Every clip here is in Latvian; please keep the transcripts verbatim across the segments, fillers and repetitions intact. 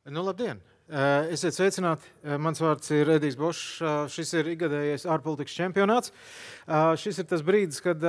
Nu, labdien! Esiet sveicināti. Mans vārds ir Edijs Bošs. Šis ir ikgadējais ārpolitikas čempionāts. Šis ir tas brīdis, kad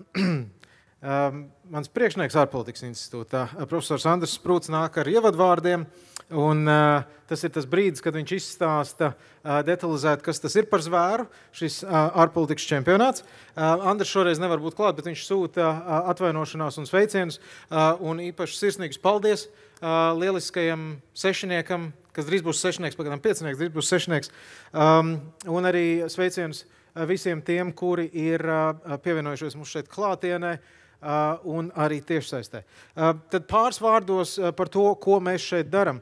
mans priekšnieks ārpolitikas institūtā, profesors Andris Sprūts, nāk ar ievadvārdiem. Un tas ir tas brīdis, kad viņš izstāsta detalizēt, kas tas ir par zvēru, šis ārpolitikas čempionāts. Andris šoreiz nevar būt klāt, bet viņš sūta atvainošanās un sveicienus. Un īpaši sirsnīgs paldies lieliskajam sešiniekam, kas drīz būs sešnieks, pagaidām piecinieks, drīz būs sešnieks. Un arī sveicienus visiem tiem, kuri ir pievienojušies mums šeit klātienē un arī tiešsaistē. Tad pāris vārdos par to, ko mēs šeit daram.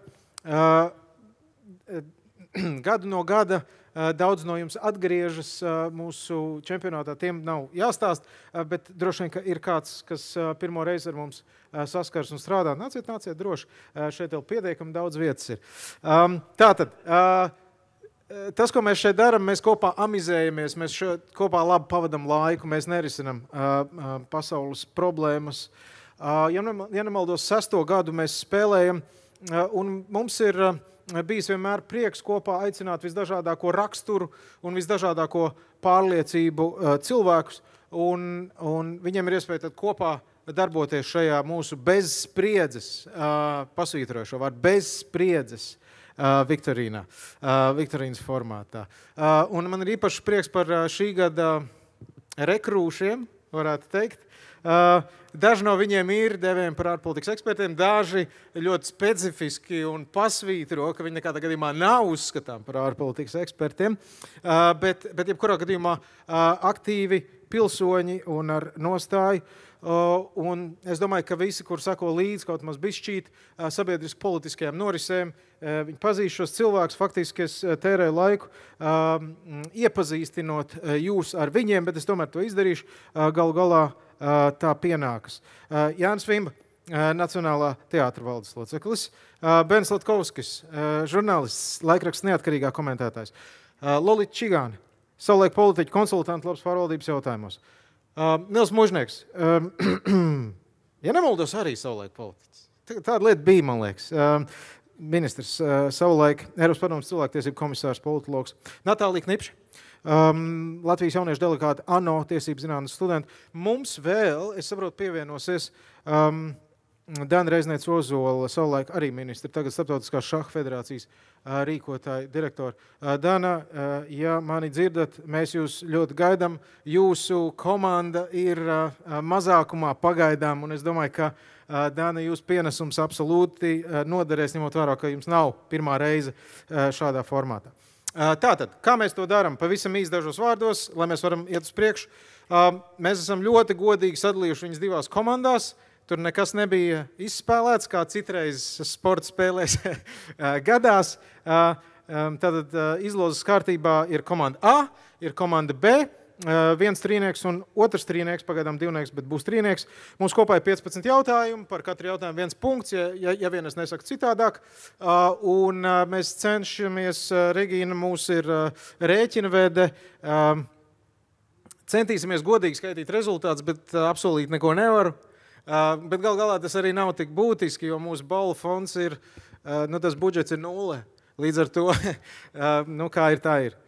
Gadu no gada daudz no jums atgriežas mūsu čempionātā, tiem nav jāstāst, bet droši vien, ka ir kāds, kas pirmo reizi ar mums saskars un strādā. Nāciet, nāciet droši, šeit vēl pietiekami daudz vietas ir. Tātad, tas, ko mēs šeit daram, mēs kopā amizējamies, mēs šeit kopā labi pavadam laiku, mēs nerisinam pasaules problēmas. Ja nemaldos, sesto gadu mēs spēlējam, un mums ir bijis vienmēr prieks kopā aicināt visdažādāko raksturu un visdažādāko pārliecību cilvēkus, un, un viņiem ir iespēja tad kopā darboties šajā mūsu bezspriedzes, pasvītrojošo vārdu, bezspriedzes viktorīnā, viktorīnas formātā. Un man ir īpaši prieks par šī gada rekrūšiem, varētu teikt. Daži no viņiem ir devējumi par ārpolitikas ekspertiem, daži ļoti specifiski un pasvītro, ka viņi nekādā gadījumā nav uzskatām par ārpolitikas ekspertiem, bet, bet jebkurā gadījumā aktīvi pilsoņi un ar nostāju. Un es domāju, ka visi, kur sako līdz kaut maz bišķīt sabiedriski politiskajām norisēm, viņi pazīst šos cilvēkus, faktiski es tērēju laiku iepazīstinot jūs ar viņiem, bet es tomēr to izdarīšu, galu galā tā pienākas. Jānis Vimba, Nacionālā teātra valdes loceklis, Bens Latkovskis, žurnālists, laikraksts neatkarīgā komentētājs, Lolita Čigāne, savulaik politiķa konsultanti labas pārvaldības jautājumos, Nils Mužnieks, ja nemaldos, arī savulaik politiķis. Tāda lieta bija, man liekas. Ministrs savulaik, Eiropas padomes cilvēktiesību komisārs, politologs, Natālija Knipša, Um, Latvijas jauniešu delegāti, ANO tiesību zinātnes studenti. Mums vēl, es saprotu, pievienosies um, Dana Reizniece Ozola, savulaik arī ministri, tagad Starptautiskās šaha federācijas uh, rīkotāji direktori. Uh, Dana, uh, ja mani dzirdat, mēs jūs ļoti gaidam. Jūsu komanda ir uh, mazākumā pagaidām, un es domāju, ka uh, Dana, jūs pienesums absolūti uh, noderēs, ņemot vērā, ka jums nav pirmā reize uh, šādā formātā. Tātad, kā mēs to darām? Pavisam īsti dažos vārdos, lai mēs varam iet uz priekšu. Mēs esam ļoti godīgi sadalījuši viņas divās komandās. Tur nekas nebija izspēlēts, kā citreiz sporta spēlēs gadās. Tātad izlozes kārtībā ir komanda A, ir komanda B. Viens trīnieks un otrs trīnieks, pagaidām divnieks, bet būs trīnieks. Mums kopā ir piecpadsmit jautājumi, par katru jautājumu viens punkts, ja, ja, ja vien es nesaku citādāk. Un mēs cenšamies, Regīna mūs ir rēķinavede, centīsimies godīgi skaitīt rezultātus, bet apsolīt neko nevaru. Bet gal galā tas arī nav tik būtiski, jo mūsu balvu fonds ir, nu tas budžets ir nulle. Līdz ar to, nu kā ir, tā ir.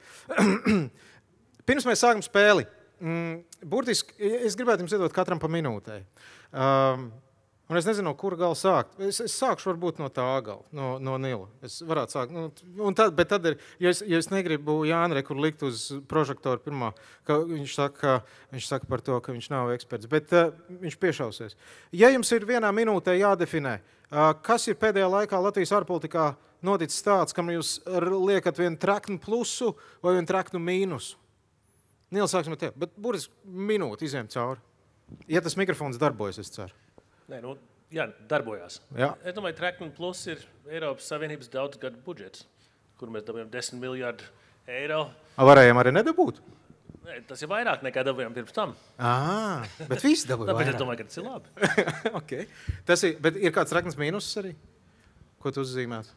Pirms mēs sākam spēli, burtiski, es gribētu jums iedot katram pa minūtei. Um, un es nezinu, no kura gala sākt. Es, es sākšu varbūt no tā gala, no, no Nila. Es varētu sākt. Nu, un tad, bet tad ir, ja es, ja es negribu Jāni Rekur likt uz prožektoru pirmā, ka viņš saka, viņš saka par to, ka viņš nav eksperts, bet uh, viņš piešausies. Ja jums ir vienā minūtē jādefinē, uh, kas ir pēdējā laikā Latvijas ārpolitikā noticis tāds, kam jūs liekat vienu traknu plusu vai vienu traknu mīnusu? Nīl, sāksim ar tevi, bet burtiski minūti izējām cauri. Ja tas mikrofons darbojas, es ceru. Nē, nu, jā, darbojās. Jā. Es domāju, Traknu plus ir Eiropas Savienības daudzgadu budžets, kur mēs dabējam desmit miljārdu eiro. A, varējām arī nedabūt? Nē, tas ir vairāk nekā dabējām pirms tam. Ā, bet visi dabūja vairāk. Tāpēc es domāju, ka tas ir labi. Okay. Tas ir, bet ir kāds trakns mīnus arī? Ko tu uzzīmētu?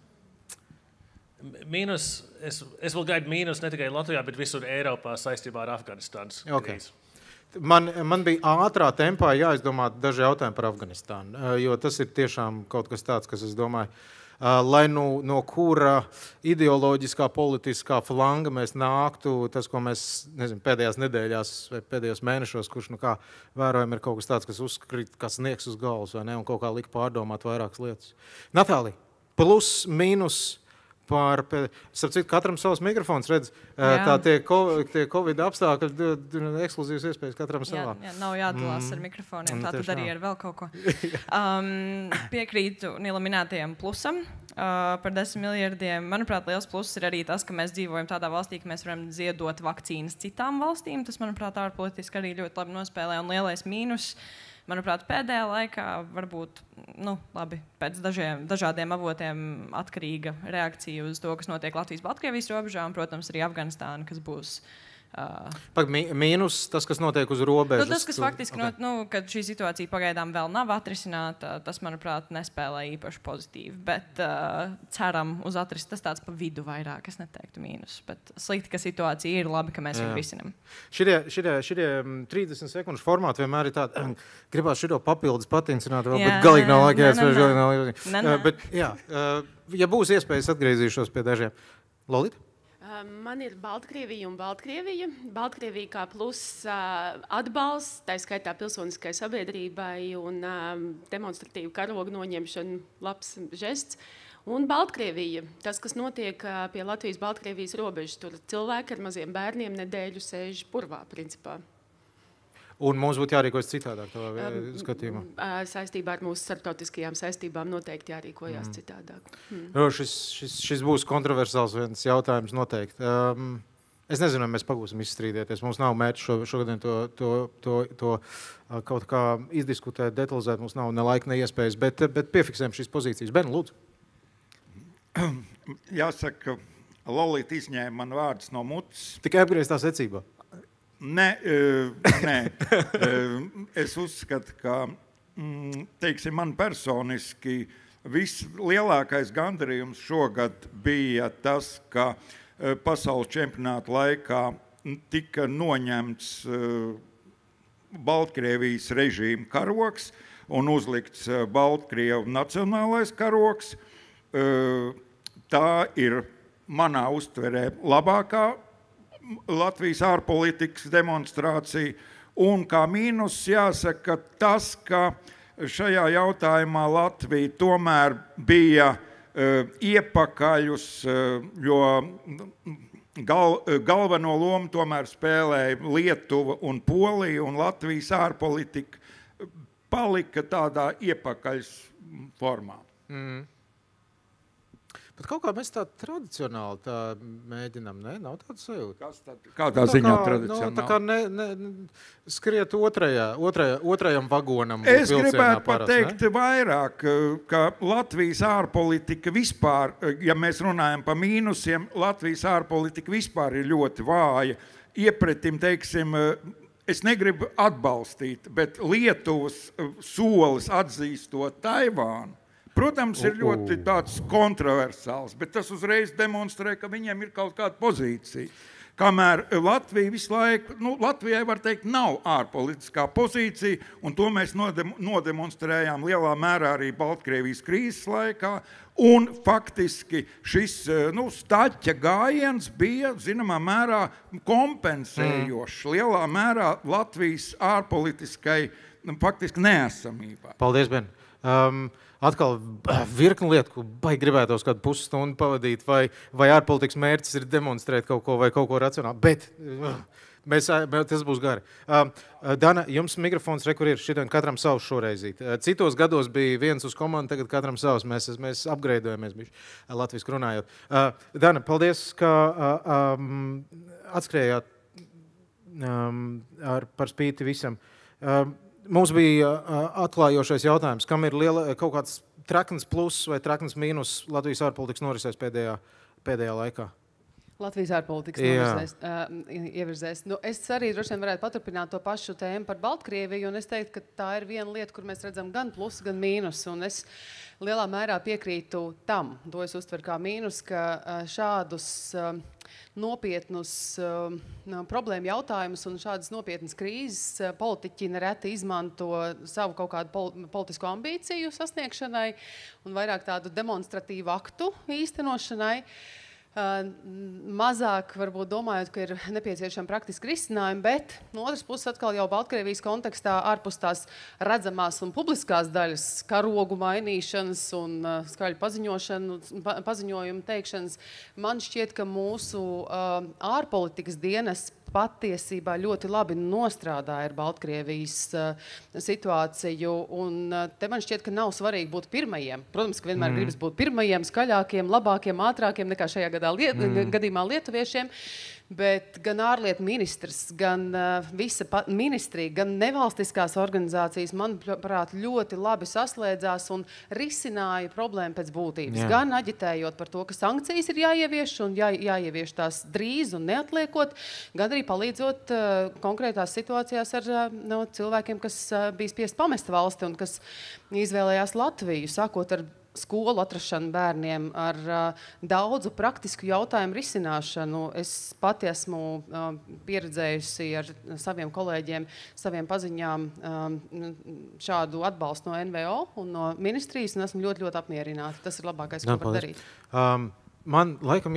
Mīnus, es, es vēl gaidu mīnus ne tikai Latvijā, bet visur Eiropā saistībā ar Afganistānas okay. krīzi. Man, man bija ātrā tempā jāizdomā daži jautājumi par Afganistānu, jo tas ir tiešām kaut kas tāds, kas, es domāju, lai nu, no kura ideoloģiskā, politiskā flanga mēs nāktu, tas, ko mēs nezinu, pēdējās nedēļās vai pēdējos mēnešos, kurš nu kā vērojam, ir kaut kas tāds, kas uzkrīt, kas sniegs uz galvas, vai ne, un kaut kā lika pārdomāt vairākas lietas. Natālija, plus, mīnus, par, starp citu, katram savs mikrofons, redz, jā. Tā tie, tie Covid apstākļi, ekskluzīvas iespējas katram savā. Jā, jā, nav jādalās mm. ar mikrofoniem, tā tad arī ar vēl kaut ko. Um, piekrītu Nila minētajam plusam uh, par desmit miljardiem. Manuprāt, liels pluss ir arī tas, ka mēs dzīvojam tādā valstī, ka mēs varam ziedot vakcīnas citām valstīm. Tas, manuprāt, ārpolitiski arī ļoti labi nospēlē, un lielais mīnus. Manuprāt, pēdējā laikā varbūt, nu, labi, pēc dažiem, dažādiem avotiem atkarīga reakcija uz to, kas notiek Latvijas-Baltkrievijas robežā, un, protams, arī Afganistāna, kas būs... Uh, Pag, mīnus tas, kas notiek uz robežas. Nu, tas, kas faktiski, okay. no, nu, kad šī situācija pagaidām vēl nav atrisināta, tas, manuprāt, nespēlē īpaši pozitīvi. Bet uh, ceram uz atrist, tas tāds pa vidu vairāk, es neteiktu mīnus. Bet slikti, ka situācija ir labi, ka mēs viņu risinam. Šitie, šitie, šitie trīsdesmit sekundžu formāti vienmēr ir tādi, gribās šito papildus patincināt, vēl, jā, bet galīgi nav laika jāatspēj, galīgi nav laika. Ne, ne. Uh, bet, jā, uh, ja būs iespējas, atgriezīšos pie dažiem. Lolita? Man ir Baltkrievija un Baltkrievija. Baltkrievija kā plus uh, atbalsts, tā skaitā pilsoniskai sabiedrībai un uh, demonstratīvu karogu noņemšanu, labs žests. Un Baltkrievija, tas, kas notiek uh, pie Latvijas-Baltkrievijas robežas, tur cilvēki ar maziem bērniem nedēļu sēž purvā, principā. Un mums būtu jārīkojas citādāk tavā skatījumā? Saistībā ar mūsu starptautiskajām saistībām noteikti jārīkojās mm. citādāk. Mm. Šis, šis, šis būs kontroversāls viens jautājums noteikti. Um, es nezinu, vai mēs pagūsim izstrīdēties. Mums nav mērķi šo, šodien to, to, to, to kaut kā izdiskutēt, detalizēt. Mums nav ne laika, ne iespējas, bet, bet piefiksējam šīs pozīcijas. Ben, lūdzu. Jāsaka, Lolita izņēma man vārdus no mutes. Tikai apgriezt tā secībā. Nē, nē. Es uzskatu, ka, teiksim, man personiski vislielākais gandarījums šogad bija tas, ka pasaules čempionāta laikā tika noņemts Baltkrievijas režīma karogs un uzlikts Baltkrievu nacionālais karogs. Tā ir manā uztverē labākā Latvijas ārpolitikas demonstrācija, un kā mīnus jāsaka tas, ka šajā jautājumā Latvija tomēr bija uh, iepakaļus, uh, jo gal, galveno lomu tomēr spēlēja Lietuva un Polija, un Latvijas ārpolitika palika tādā iepakaļs formā. Mm. Bet kaut kā mēs tā tradicionāli tā mēģinām, ne? Nav tāda sajūta. Kas tad? Kādā tā ziņā kā, tradicionāli? No, tā kā ne, ne, skriet otrajā, otrajā, otrajam vagonam. Es gribētu pateikt ne? vairāk, ka Latvijas ārpolitika vispār, ja mēs runājam par mīnusiem, Latvijas ārpolitika vispār ir ļoti vāja. Iepretim, teiksim, es negribu atbalstīt, bet Lietuvas solis atzīstot Taivānu, protams, ir ļoti tāds kontroversāls, bet tas uzreiz demonstrē, ka viņiem ir kaut kāda pozīcija. Kamēr Latvija visu laiku, nu, Latvijai var teikt, nav ārpolitiskā pozīcija, un to mēs nodem, nodemonstrējām lielā mērā arī Baltkrievijas krīzes laikā, un faktiski šis, nu, staķa gājiens bija, zināmā mērā, kompensējošs mm. lielā mērā Latvijas ārpolitiskai, faktiski neesamībai. Paldies, Ben. Um, Atkal virkni lietu, ko baigi gribētos kādu pusstundu pavadīt, vai, vai ārpolitikas mērķis ir demonstrēt kaut ko vai kaut ko racionāli, bet mēs, tas būs gari. Dana, jums mikrofons re, kur ir šitien katram savs šoreizīt. Citos gados bija viens uz komandu, tagad katram savs. Mēs, mēs upgradeojamies bišķi latviski runājot. Dana, paldies, ka um, atskrējāt um, ar, par spīti visam. Um, Mums bija atklājošais jautājums, kam ir liela, kaut kāds traknes pluss vai traknes mīnus Latvijas ārpolitikas norisēs pēdējā, pēdējā laikā? Latvijas ārpolitikas novirzēs, uh, ievirzēs. Nu, es arī droši vien varētu paturpināt to pašu tēmu par Baltkrieviju, un es teiktu, ka tā ir viena lieta, kur mēs redzam gan plusu, gan mīnus, un es lielā mērā piekrītu tam, to es uztveru kā mīnus, ka uh, šādus uh, nopietnus uh, problēmu jautājumus un šādas nopietnas krīzes uh, politiķi nereti izmanto savu kaut kādu pol politisku ambīciju sasniegšanai un vairāk tādu demonstratīvu aktu īstenošanai. Uh, mazāk varbūt domājot, ka ir nepieciešama praktiski risinājumi, bet no otras puses atkal jau Baltkrievijas kontekstā ārpus tās redzamās un publiskās daļas karogu mainīšanas un uh, skaļu paziņošanu, pa, paziņojumu teikšanas, man šķiet, ka mūsu uh, ārpolitikas dienas patiesībā ļoti labi nostrādāja ar Baltkrievijas uh, situāciju, un uh, te man šķiet, ka nav svarīgi būt pirmajiem. Protams, ka vienmēr mm. gribas būt pirmajiem, skaļākiem, labākiem, ātrākiem nekā šajā gadā liet, mm. gadījumā lietuviešiem, bet gan ārlietu ministrs, gan uh, visa ministrija, gan nevalstiskās organizācijas, manuprāt, ļoti labi saslēdzās un risināja problēmu pēc būtības. Jā. Gan aģitējot par to, ka sankcijas ir jāievieš un jā, jāievieš tās drīz un neatliekot, gan arī palīdzot uh, konkrētās situācijās ar uh, no, cilvēkiem, kas uh, bija spiest pamest valsti un kas izvēlējās Latviju, sākot ar skolu atrašanu bērniem, ar uh, daudzu praktisku jautājumu risināšanu. Es pati esmu uh, pieredzējusi ar saviem kolēģiem, saviem paziņām um, šādu atbalstu no N V O un no ministrijas, un esmu ļoti, ļoti apmierināta. Tas ir labākais, ko var darīt. Um, man, laikam,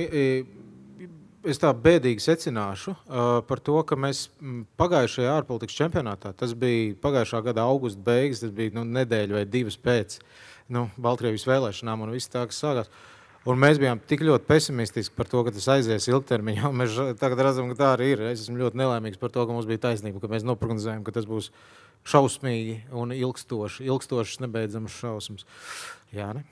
es tā bēdīgi secināšu uh, par to, ka mēs pagājušajā ārpolitikas čempionātā, tas bija pagājušā gada augusta beigas, tas bija nu, nedēļa vai divas pēc nu, Baltkrievijas vēlēšanām un viss tā, kas sākās. Un mēs bijām tik ļoti pesimistiski par to, ka tas aizies ilgtermiņā. Mēs tagad redzam, ka tā arī ir. Es esmu ļoti nelaimīgs par to, ka mums bija taisnība, ka mēs noprognozējam, ka tas būs šausmīgi un ilgstoši, ilgstošas nebeidzams šausmas. Jā, ne?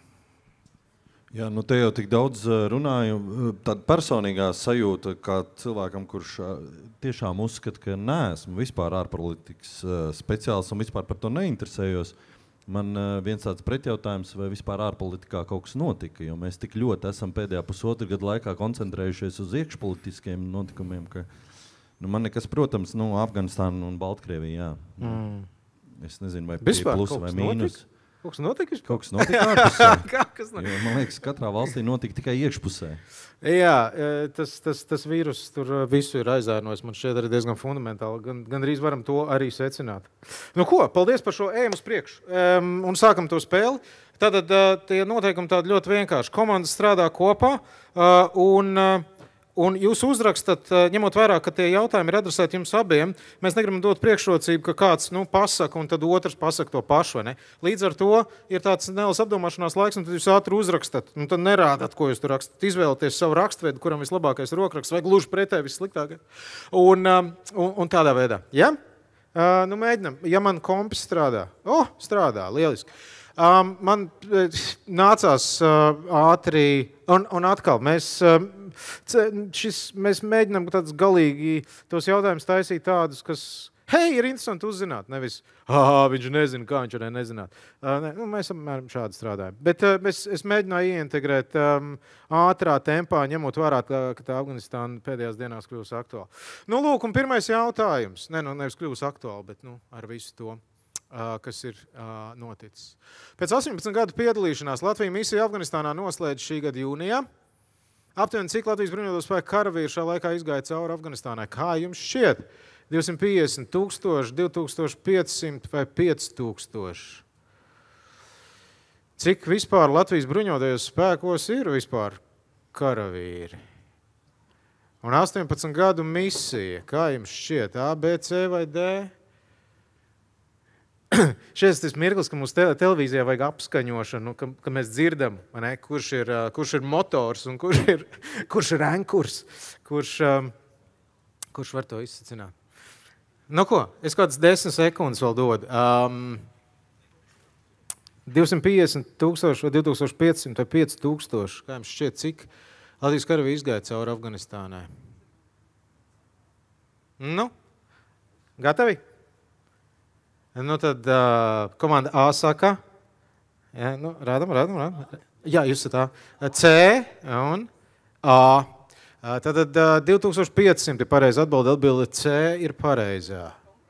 Jā, nu te jau tik daudz runāju. Tāda personīgā sajūta, kā cilvēkam, kurš tiešām uzskata, ka neesmu vispār ārpolitikas speciāls un vispār par to neinteresējos. Man viens tāds pretjautājums, vai vispār ārpolitikā kaut kas notika, jo mēs tik ļoti esam pēdējā pusotru gadu laikā koncentrējušies uz iekšpolitiskiem notikumiem, ka nu, man nekas, protams, nu, Afganistāna un Baltkrievija, jā. Mm. Es nezinu, vai pie plusa vai mīnus. Notika? Kaut kas notika? Kaut kas notika ārpusē. kas notika? Jo, man liekas, katrā valstī notika tikai iekšpusē. Jā, tas, tas, tas vīrus tur visu ir aizārnojis. Man šķiet arī diezgan fundamentāli. Gan, gan drīz varam to arī secināt. Nu ko, paldies par šo ejam uz priekšu. Um, un sākam to spēli. Tātad uh, tie noteikumi tādi ļoti vienkārši. Komandas strādā kopā uh, un... Uh, Un jūs uzrakstat, ņemot vērā, ka tie jautājumi ir adresēti jums abiem, mēs negribam dot priekšrocību, ka kāds nu, pasaka un tad otrs pasaka to pašu. Vai ne? Līdz ar to ir tāds neliels apdomāšanās laiks, un tad jūs ātri uzrakstat. Un tad nerādat, ko jūs tur rakstat. Izvēlaties savu rakstveidu, kuram vislabākais rokraksts, vai gluži pretēji vissliktākais. Un, un, un tādā veidā. Ja? Uh, nu, mēģinam. Ja man kompis strādā. O, oh, strādā. Lieliski. Um, man nācās uh, ātri, un, un atkal, mēs, uh, šis, mēs mēģinām tādus galīgi tos jautājumus taisīt tādus, kas, hei, ir interesanti uzzināt, nevis, ah, viņš nezina, kā viņš arī nezināt. Uh, ne, nu, mēs apmēram šādi strādājam. Bet uh, es, es mēģināju ieintegrēt um, ātrā tempā, ņemot vērā, ka, ka tā Afganistāna pēdējās dienās kļūs aktuāla. Nu, lūk, un pirmais jautājums, ne, nu, nevis kļūs aktuāli, bet nu, ar visu to. Uh, kas ir uh, noticis. Pēc astoņpadsmit gadu piedalīšanās Latvija misija Afganistānā noslēdz šī gada jūnijā. Aptuveni cik Latvijas bruņoto spēku karavīri šā laikā izgāja cauri Afganistānai? Kā jums šķiet? divsimt piecdesmit tūkstoši, divi tūkstoši piecsimt vai pieci tūkstoši? Cik vispār Latvijas bruņotajos spēkos ir vispār karavīri? Un astoņpadsmit gadu misija, kā jums šķiet? A, B, C vai D? Šis tas mirklis, ka mums te, televīzijā vajag apskaņošanu, ka, ka mēs dzirdam, ne, kurš, ir, kurš ir motors un kurš ir, kurš ir ankurs, kurš, um, kurš var to izsacināt. Nu ko, es kādas desmit sekundes vēl dodu. Um, divsimt piecdesmit tūkstoši vai divi tūkstoši piecsimt vai pieci tūkstoši. Kā jums šķiet, cik Latvijas karavīri izgāja cauri Afganistānai? Nu, gatavi? Nu tad uh, komanda A saka, jā, nu, rādam, rādam, rādam. Jā, jūs esat A. C un A. Tātad divi tūkstoši pieci simti ir pareizi atbilde, atbilde C ir pareizā.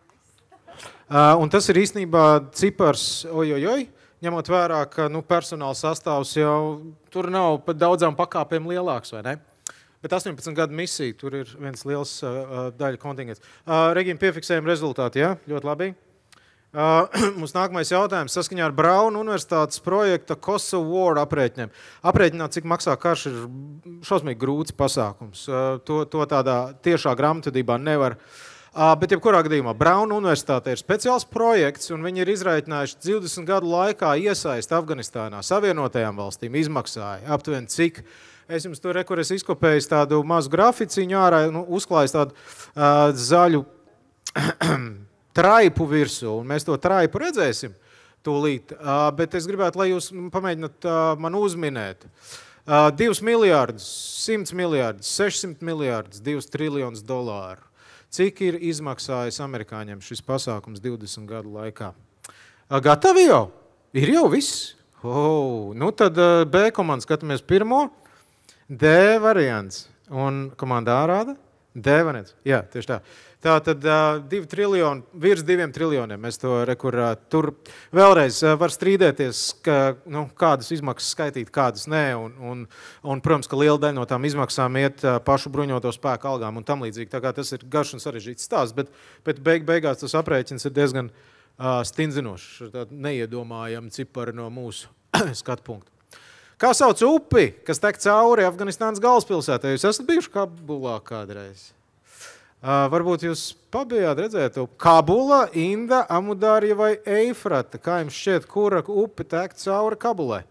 Un tas ir īstenībā cipars, ojojoj, ņemot vērā, ka nu, personāla sastāvs jau tur nav pa daudzām pakāpēm lielāks, vai ne? Bet astoņpadsmit gadu misija, tur ir viens liels uh, daļa kontingents. Uh, Regīna, piefiksējam rezultātu, jā? Ļoti labi. Uh, mums nākamais jautājums saskaņā ar Brauna universitātes projekta Kosovo War aprēķiniem. Aprēķināt, cik maksā karš, ir šausmīgi grūts pasākums. Uh, to, to tādā tiešā grāmatvedībā nevar. Uh, bet jebkurā gadījumā Brauna universitāte ir speciāls projekts, un viņi ir izrēķinājuši divdesmit gadu laikā iesaist Afganistānā Savienotajām valstīm izmaksāja aptuveni cik. Es jums tur rekur, es izkopēju tādu mazu graficiņu ārā, nu, uzklājis tādu uh, zaļu traipu virsū, un mēs to traipu redzēsim tūlīt. Uh, bet es gribētu, lai jūs pamēģināt uh, man uzminēt. Uh, divus miljārdus, simts miljārdus, sešsimt miljārdus, divus triljonus dolāru. Cik ir izmaksājis amerikāņiem šis pasākums divdesmit gadu laikā? Uh, gatavi jau? Ir jau viss? Oh, nu tad uh, B komandu skatāmies pirmo. D variants. Un komandā rāda? D variants. Jā, tieši tā. Tā tad uh, divi triljoni, virs diviem triljoniem. Mēs to rekur, uh, tur vēlreiz uh, var strīdēties, ka, nu, kādas izmaksas skaitīt, kādas nē. Un, un, un, protams, ka liela daļa no tām izmaksām iet uh, pašu bruņoto spēku algām un tam līdzīgi. Tā kā tas ir garš un sarežģīts stāsts, bet, bet beig, beigās tas aprēķins ir diezgan uh, stindzinošs. Tāda neiedomājama cipara no mūsu skatu punktu. Kā sauc upi, kas tek cauri Afganistānas galvaspilsētai? Jūs esat bijuši Kabulā kādreiz? Uh, varbūt jūs pabijāt redzēt upi. Kabula, Inda, Amudārja vai Eifrata? Kā jums šķiet, kura upi tek cauri Kabulai?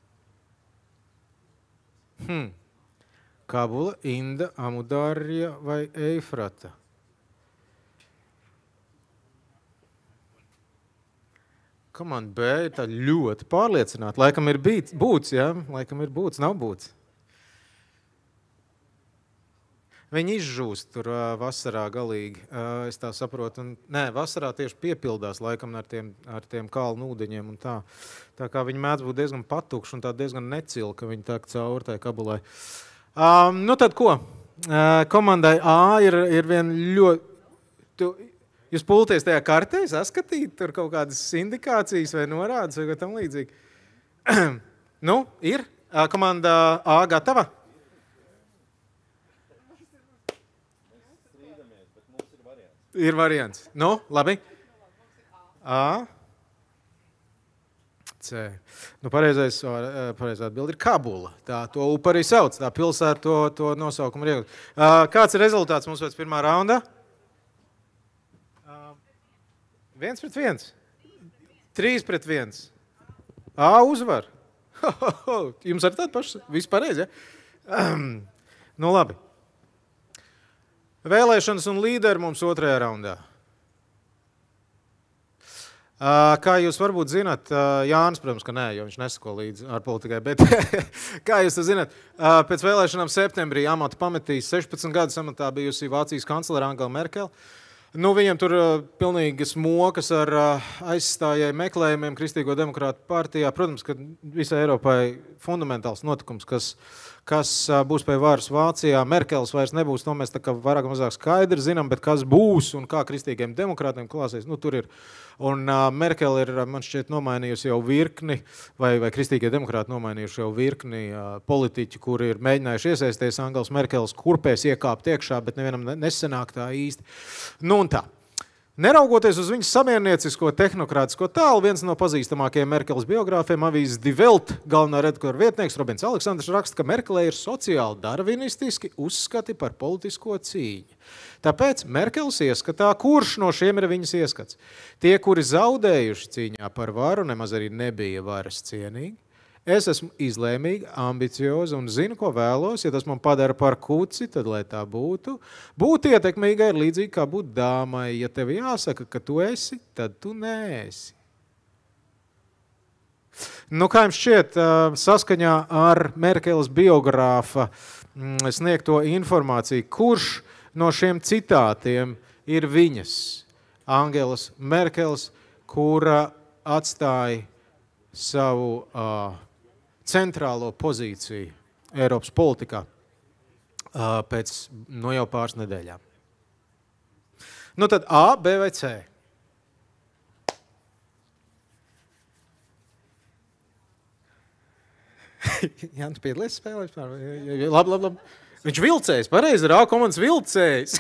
Hmm. Kabula, Inda, Amudārja vai Eifrata? Komanda B ir tā ļoti pārliecināta. Laikam ir bīts, būts, jā? Laikam ir būts, nav būts. Viņi izžūst tur uh, vasarā galīgi, uh, es tā saprotu. Un, nē, vasarā tieši piepildās laikam ar tiem, ar tiem kalnu ūdeņiem un tā. Tā kā viņi mēdz būt diezgan patukši un tā diezgan necili, ka viņi tek cauri tai Kabulai. Um, nu tad ko? Uh, komandai A ir, ir vien ļoti... Tu, Jūs pulties tajā kartē, saskatīt tur kaut kādas indikācijas vai norādes vai ko tam līdzīgi? Nu, ir? Komanda A gatava? Ir variants. Nu, labi. A. C. Nu, pareizais, pareizā atbilde ir Kabula. Tā to upa arī sauc, tā pilsēta to, to nosaukumu ir iegūt. Kāds ir rezultāts mums pēc pirmā raundā? Viens pret viens. Trīs pret viens. A uzvar. Ho, ho, ho. Jums ar tādu pašu? Viss pareizi, ja? Nu labi. Vēlēšanas un līderi mums otrajā raundā. Kā jūs varbūt zināt, Jānis, protams, ka nē, jo viņš nesako līdzi ar politikai, bet kā jūs to zināt, pēc vēlēšanām septembrī amatu pametīs sešpadsmit gadus amatā bijusi Vācijas kanclere Angela Merkel. Nu, viņiem tur uh, pilnīgas mokas ar uh, aizstājēju meklējumiem Kristīgo demokrātu partijā. Protams, ka visai Eiropai fundamentāls notikums, kas, kas uh, būs pie varas Vācijā. Merkels vairs nebūs, to mēs tā kā vairāk mazāk skaidri zinām, bet kas būs un kā Kristīgiem demokrātiem klāsies, nu, tur ir. Un uh, Merkel ir, man šķiet, nomainījusi jau virkni, vai, vai Kristīgie demokrāti nomainījuši jau virkni uh, politiķi, kuri ir mēģinājuši iesaisties Angelas Merkeles kurpēs iekāpt iekšā, bet nevienam nesenāk tā īsti. Nu un tā. Neraugoties uz viņas samierniecisko tehnokrātisko tēlu, viens no pazīstamākajiem Merkeles biogrāfiem, avīzes Die Welt galvenā redaktora vietnieks Robins Aleksandrs raksta, ka Merkelē ir sociāli darvinistiski uzskati par politisko cīņu. Tāpēc Merkeles ieskatā, kurš no šiem ir viņas ieskats? Tie, kuri zaudējuši cīņā par varu, nemaz arī nebija varas cienīgi. Es esmu izlēmīga, ambicioza un zinu, ko vēlos. Ja tas man padara par kuci, tad lai tā būtu. Būt ietekmīgai ir līdzīgi kā būt dāmai. Ja tev jāsaka, ka tu esi, tad tu neesi. Nu, kā jums šķiet, saskaņā ar Merkeles biogrāfa sniegto informāciju, kurš no šiem citātiem ir viņas, Angelas Merkeles, kura atstāja savu uh, centrālo pozīciju Eiropas politikā. uh, pēc no jau pāris nedēļām. Nu tad A, B vai C? Jānis piedalīs spēlē. Labi, labi, labi. Viņš vilcējs, pareizi, ir A komandas vilcējs.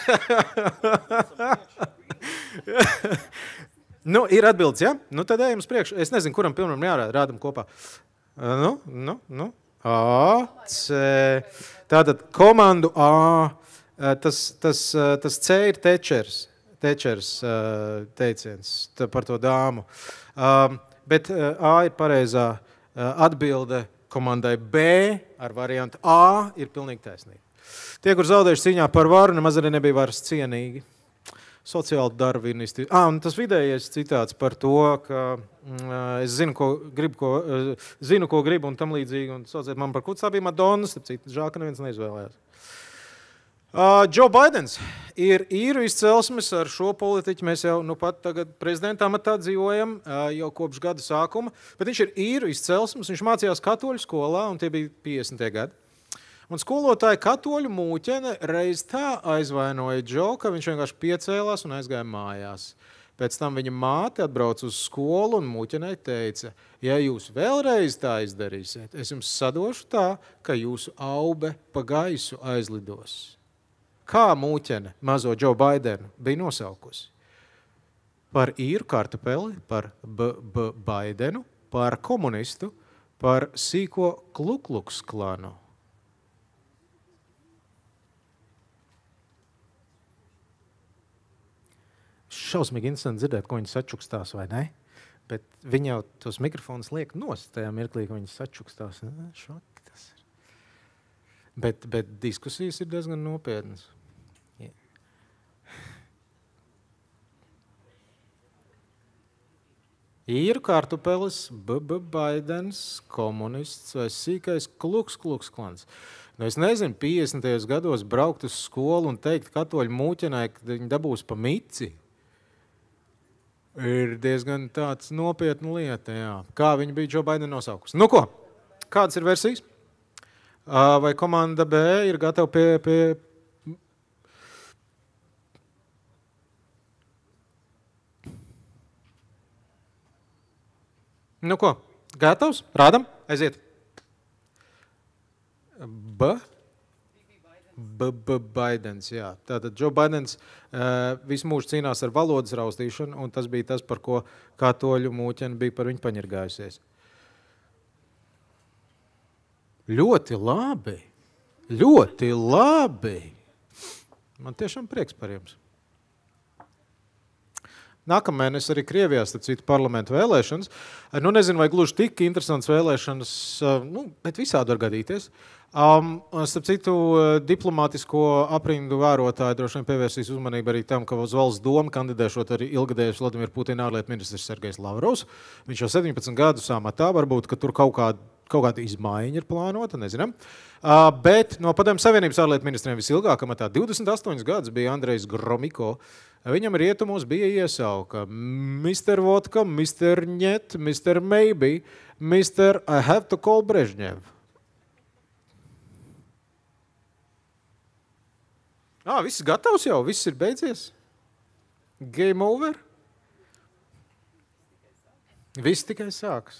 Nu, ir atbildes, ja? Nu, tad ejam uz priekšu. Es nezinu, kuram pilnam jārāda, rādam kopā. Nu, nu, nu. A, C. Tātad komandu A, tas, tas, tas C ir Tečers. Tečers teiciens par to dāmu. Bet A ir pareizā atbilde komandai B ar variantu A ir pilnīgi taisnība. Tie, kur zaudējuši cīņā par varu, nemaz arī nebija varas cienīgi. Sociāli darvinisti. Ah, un tas vidējais citāts par to, ka mm, es zinu, ko gribu, ko, zinu, ko gribu un tam līdzīgi, un sauciet man par kuts, tā bija Madonna, starp žēl, ka neviens neizvēlējās. Uh, Joe Bidens ir īru izcelsmes, ar šo politiķu mēs jau nu pat tagad prezidenta amatā dzīvojam, uh, jau kopš gada sākuma, bet viņš ir īru izcelsmes, viņš mācījās katoļu skolā, un tie bija piecdesmitie gadi. Un skolotāja katoļu mūķene reiz tā aizvainoja Džo, ka viņš vienkārši piecēlās un aizgāja mājās. Pēc tam viņa māte atbrauc uz skolu un mūķenei teica, ja jūs vēlreiz tā izdarīsiet, es jums sadošu tā, ka jūsu aube pa gaisu aizlidos. Kā mūķene mazo Džo Baidenu bija nosaukusi? Par īru kartupeli, par B B Baidenu, par komunistu, par sīko Klukluks klanu. Šausmīgi interesanti dzirdēt, ko viņi sačukstās, vai ne? Bet viņi jau tos mikrofonus liek nost tajā mirklī, ka viņi sačukstās. Šok tas ir. Bet, bet diskusijas ir diezgan nopietnas. Yeah. Īru kartupelis, B B Baidens, komunists vai sīkais Kluks Kluks klans. Nu, es nezinu, piecdesmitajos gados braukt uz skolu un teikt katoļu mūķenai, ka viņi dabūs pa mici. Ir diezgan tāds nopietna lieta, jā. Kā viņi bija Joe Biden nosaukusi. Nu ko, kādas ir versijas? Vai komanda B ir gatava pie... pie... Nu ko, gatavs? Rādam, aiziet. B... B B Baidens, jā. Tātad Joe Baidens uh, visu mūžu cīnās ar valodas raustīšanu, un tas bija tas, par ko katoļu mūķeni bija par viņu paņirgājusies. Ļoti labi. Ļoti labi. Man tiešām prieks par jums. Nākamēnes arī Krievijā, starp citu, parlamentu vēlēšanas. Nu, nezinu, vai gluži tik interesants vēlēšanas, nu, bet visādi var gadīties. Um, starp citu, diplomātisko aprindu vērotāji droši vien pievērsīs uzmanību arī tam, ka uz valsts domu kandidēšot arī ilgadējais Vladimir Putina ārlietu ministrs Sergejs Lavrovs. Viņš jau septiņpadsmit gadus amatā, varbūt, ka tur kaut kāda, kaut kāda izmaiņa ir plānota, nezinām. Uh, bet no Padomju Savienības ārlietu ministriem visilgāk amatā divdesmit astoņus gadus bija Andrejs Gromiko. Viņam rietumos bija iesauka mister Vodka, mister Niet, mister Maybe, mister I have to call Brežņev. Ah, viss gatavs jau, viss ir beidzies. Game over. Viss tikai sākas.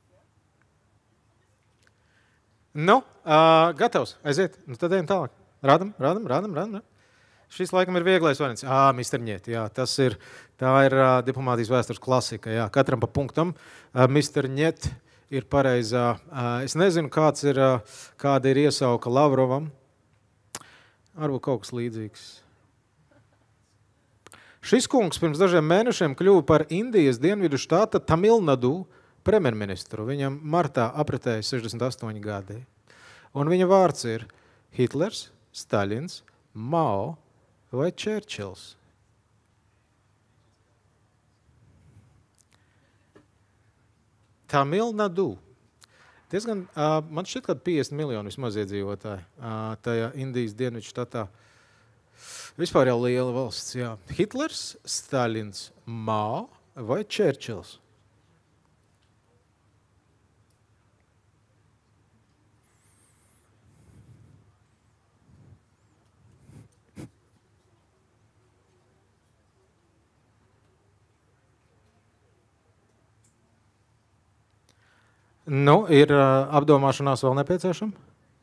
Nu, uh, gatavs, aiziet. Nu, tad ejam tālāk. Rādam, rādam, rādam, rādam. Šis laikam ir vieglais variants. Ā, mister Niet, jā, tas ir, tā ir uh, diplomātijas vēstures klasika, jā. Katram pa punktam. Uh, mister Niet ir pareizā. Uh, es nezinu, kāds ir, uh, kāda ir iesauka Lavrovam. Varbūt kaut kas līdzīgs. Šis kungs pirms dažiem mēnešiem kļuva par Indijas dienvidu štāta Tamilnadu premjerministru. Viņam martā apritēja sešdesmit astoņi gadi. Un viņa vārds ir Hitlers, Staļins, Mao vai Čērčils. Tamilnadu. Diezgan, uh, man šķiet, ka piecdesmit miljoni vismaz iedzīvotāji uh, tajā Indijas dienvidu štatā. Vispār jau liela valsts, jā. Hitlers, Staļins, Mao vai Čērčils? Nu, ir uh, apdomāšanās vēl nepieciešama?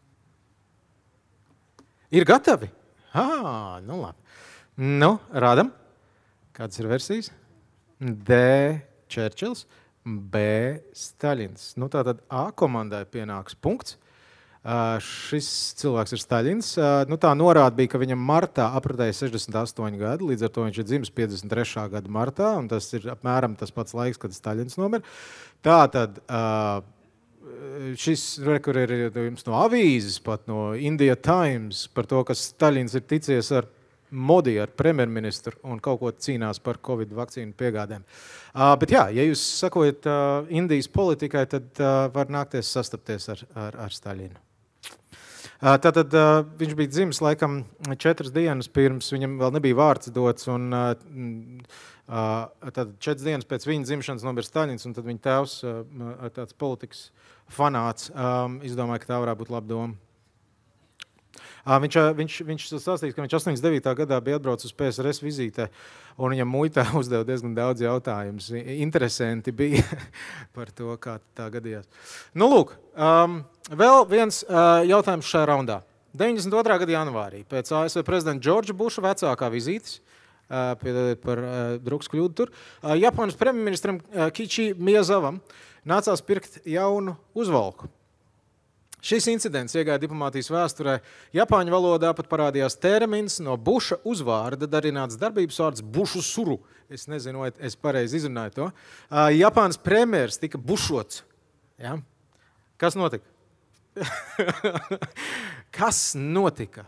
Ir gatavi? Ah, nu labi. Nu, rādam. Kādas ir versijas? D. Čērčils, B. Staļins. Nu, tātad A komandai pienāks punkts. Uh, šis cilvēks ir Staļins. Uh, nu, tā norāda bija, ka viņam martā apritēja sešdesmit astoņi gadi, līdz ar to viņš ir dzimis piecdesmit trešā gada martā, un tas ir apmēram tas pats laiks, kad Staļins nomira. Tātad uh, šis rekur ir jums no avīzes, pat no India Times, par to, ka Staļins ir ticies ar Modi, ar premjerministru, un kaut ko cīnās par Covid vakcīnu piegādēm. Uh, bet jā, ja jūs sakojat uh, Indijas politikai, tad uh, var nākties sastapties ar, ar, ar Staļinu. Uh, tātad uh, viņš bija dzimis laikam četras dienas pirms, viņam vēl nebija vārds dots, un uh, uh, tad četras dienas pēc viņa dzimšanas nomira Staļins, un tad viņa tēvs, uh, tāds politikas fanāts, um, izdomāja, ka tā varētu būt laba doma. Uh, viņš, viņš, viņš stāstīja, ka viņš astoņdesmit devītā gadā bija atbraucis uz P S R S vizītē, un viņam muitā uzdeva diezgan daudz jautājumus. Interesanti bija par to, kā tā gadījās. Nu, lūk, um, vēl viens uh, jautājums šajā raundā. deviņdesmit otrā gada janvārī pēc A S V prezidenta Džordža Buša vecākā vizītes, uh, pie, par uh, drukas kļūdu tur, uh, Japānas premjerministram uh, Kiichi Miyazavam nācās pirkt jaunu uzvalku. Šis incidents iegāja diplomātijas vēsturē. Japāņu valodā pat parādījās termins no Buša uzvārda darināts darbības vārds Bušu suru. Es nezinu, vai es pareizi izrunāju to. Uh, Japānas premjers tika bušots. Ja? Kas notika? Kas notika?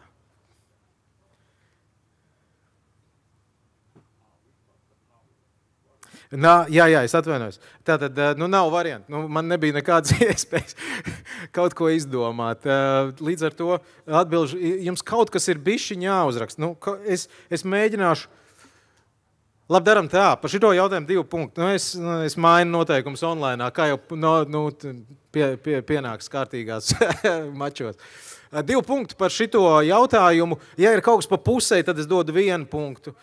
Nā, jā, jā, es atvainojos. Tātad, nu, nav variantu. Nu, man nebija nekādas iespējas kaut ko izdomāt. Līdz ar to atbilžu, jums kaut kas ir bišķiņ jāuzraksta. Nu, es, es mēģināšu. Labi, daram tā. Par šito jautājumu divu punktu. Nu, es, nu, es mainu noteikumus online, kā jau no, nu, pie, pie, pienāks kārtīgās mačos. Divu punktu par šito jautājumu. Ja ir kaut kas pa pusē, tad es dodu vienu punktu.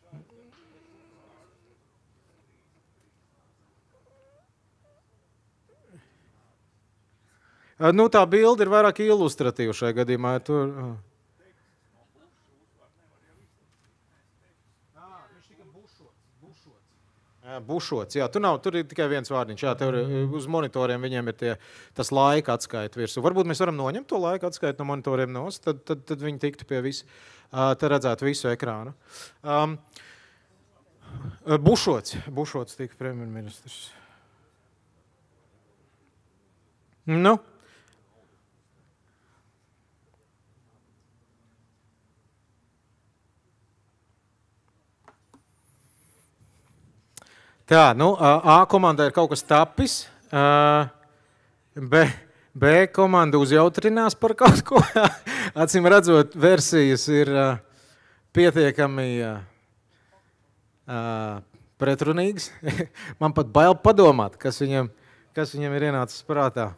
Nu, tā bilde ir vairāk ilustratīva šajā gadījumā. Tur... Viņš tika bušots. Bušots. Jā, bušots. Jā, tur, nav, tur ir tikai viens vārdiņš. Jā, tev uz monitoriem viņiem ir tie, tas laika atskaita virsū. Varbūt mēs varam noņemt to laika atskaitu no monitoriem nost, tad, tad, tad viņi tiktu pie visu. Tad redzētu visu ekrānu. Um, bušots. Bušots tika premjerministrs. Nu. Tā, nu, A komanda ir kaut kas tapis, B, B komanda uzjautrinās par kaut ko. Acīm redzot, versijas ir pietiekami pretrunīgas. Man pat bail padomāt, kas viņam, kas viņam ir ienācis prātā.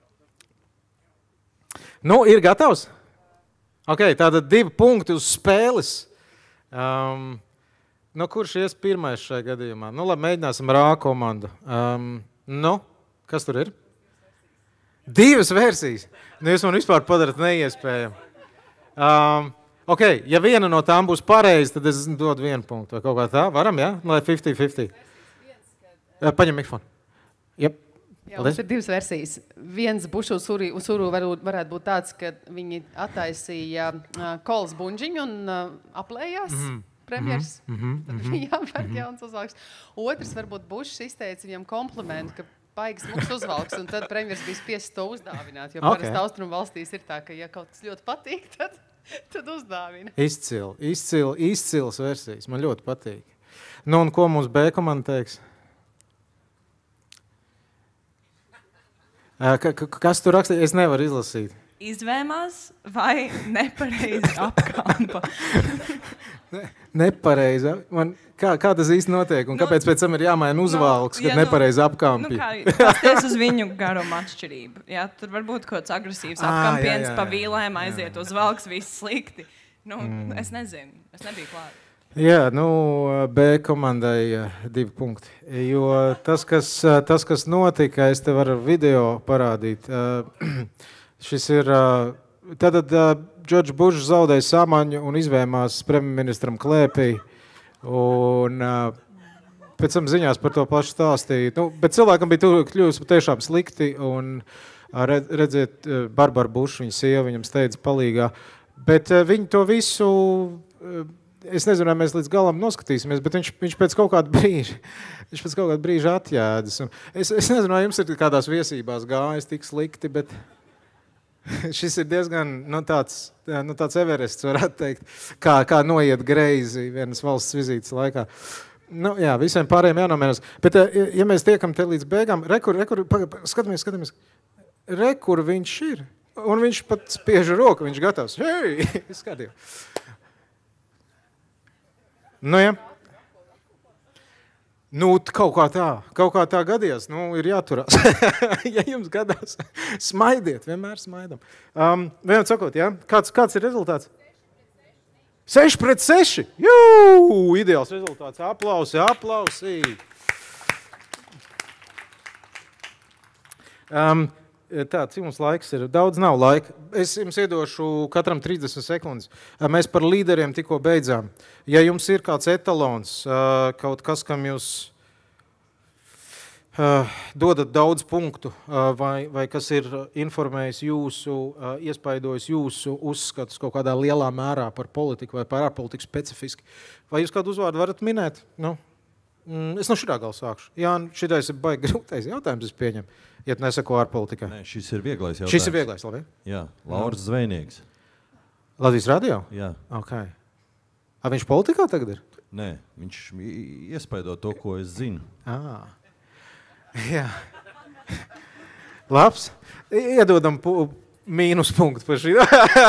Nu, ir gatavs? Ok, tātad divi punkti uz spēles. Um, Nu, kurš ies pirmais šajā gadījumā? Nu, labi, mēģināsim ar A komandu. Um, nu, kas tur ir? Divas versijas. Nu, jūs man vispār padarat neiespējami. Um, ok, ja viena no tām būs pareizi, tad es dodu vienu punktu. Vai kaut kā tā? Varam, jā? Lai fifty fifty. Paņem mikrofonu. Yep. Jā, mums ir divas versijas. Viens Bušu suru, suru varbūt, varētu būt tāds, ka viņi attaisīja uh, kolas buņģiņu un uh, aplējās. Mm-hmm. Premjers, mm -hmm, tad mm -hmm, viņam pērk jauns uzvalks. Otrs, varbūt Bušs izteica viņam komplimentu, ka baigas smuks uzvalks, un tad premjers bija spiests to uzdāvināt, jo parasti okay. Austrumu valstīs ir tā, ka ja kaut kas ļoti patīk, tad, tad uzdāvina. Izcili, izcili, izcils versijas, man ļoti patīk. Nu, un ko mums B komanda teiks? K kas tur rakstīja? Es nevaru izlasīt. Izvēmās vai nepareizi apkampa? Ne, nepareizi. Man, kā, kā tas īsti notiek? Un kāpēc pēc tam ir jāmaina uzvalks, no, kad ja, nepareizi apkampi? Nu, kā pasties uz viņu garumu atšķirību. Jā, tur var būt kaut kāds agresīvs apkampiens, pa vīlēm aiziet uz valks, viss slikti. Nu, mm. Es nezinu. Es nebiju klāt. Jā, nu, B komandai divi punkti. Jo tas, kas, tas, kas notika, es te varu video parādīt. Šis ir, tātad Džordžs Bušs zaudēja samaņu un izvēmās premjerministram klēpī. Un pēc tam ziņās par to plaši stāstīja. Nu, bet cilvēkam bija kļuvusi tiešām slikti. Un redziet, Barbara Buša, viņa sieva, viņam steidza palīgā. Bet viņi to visu... Es nezinu, vai mēs līdz galam noskatīsimies, bet viņš, viņš pēc kaut kāda brīža, viņš pēc kaut kāda brīža atjēdas. Un es, es nezinu, vai jums ir kādās viesībās gājis tik slikti, bet šis ir diezgan nu, tāds, nu, tāds Everests, varētu teikt, kā, kā noiet greizi vienas valsts vizītes laikā. Nu, jā, visiem pārējiem jānomēras. Bet, ja mēs tiekam te līdz beigām, rekur, rekur, skatāmies, skatāmies, rekur viņš ir. Un viņš pat spiež roku, viņš gatavs. Hei, skatījum. Nu, ja. Nu, kaut kā tā, kaut kā tā gadījās, nu, ir jāturās. Ja jums gadās, smaidiet, vienmēr smaidam. Um, vienot sakot, ja, kāds, kāds ir rezultāts? seši pret seši! Jū, ideāls rezultāts, aplausi, aplausi! Um, Tā, cik mums laiks ir? Daudz nav laika. Es jums iedošu katram trīsdesmit sekundes. Mēs par līderiem tikko beidzām. Ja jums ir kāds etalons, kaut kas, kam jūs dodat daudz punktu, vai, vai kas ir informējis jūsu, iespaidojis jūsu uzskatus kaut kādā lielā mērā par politiku vai par ārpolitiku specifiski, vai jūs kādu uzvārdu varat minēt? Nu, es no šitā gal sākšu. Jā, šitais ir baigi grūtais jautājums, es pieņemu. Ja tu nesako ārpolitikā. Nē, šis ir vieglais jautājums. Šis ir vieglais, labi? Jā, Lauris Zvejnieks. Latvijas radio? Jā. Ok. A, viņš politikā tagad ir? Nē, viņš iespaido to, ko es zinu. Ah. Jā. Labs. Iedodam pu mīnus punktu par šī.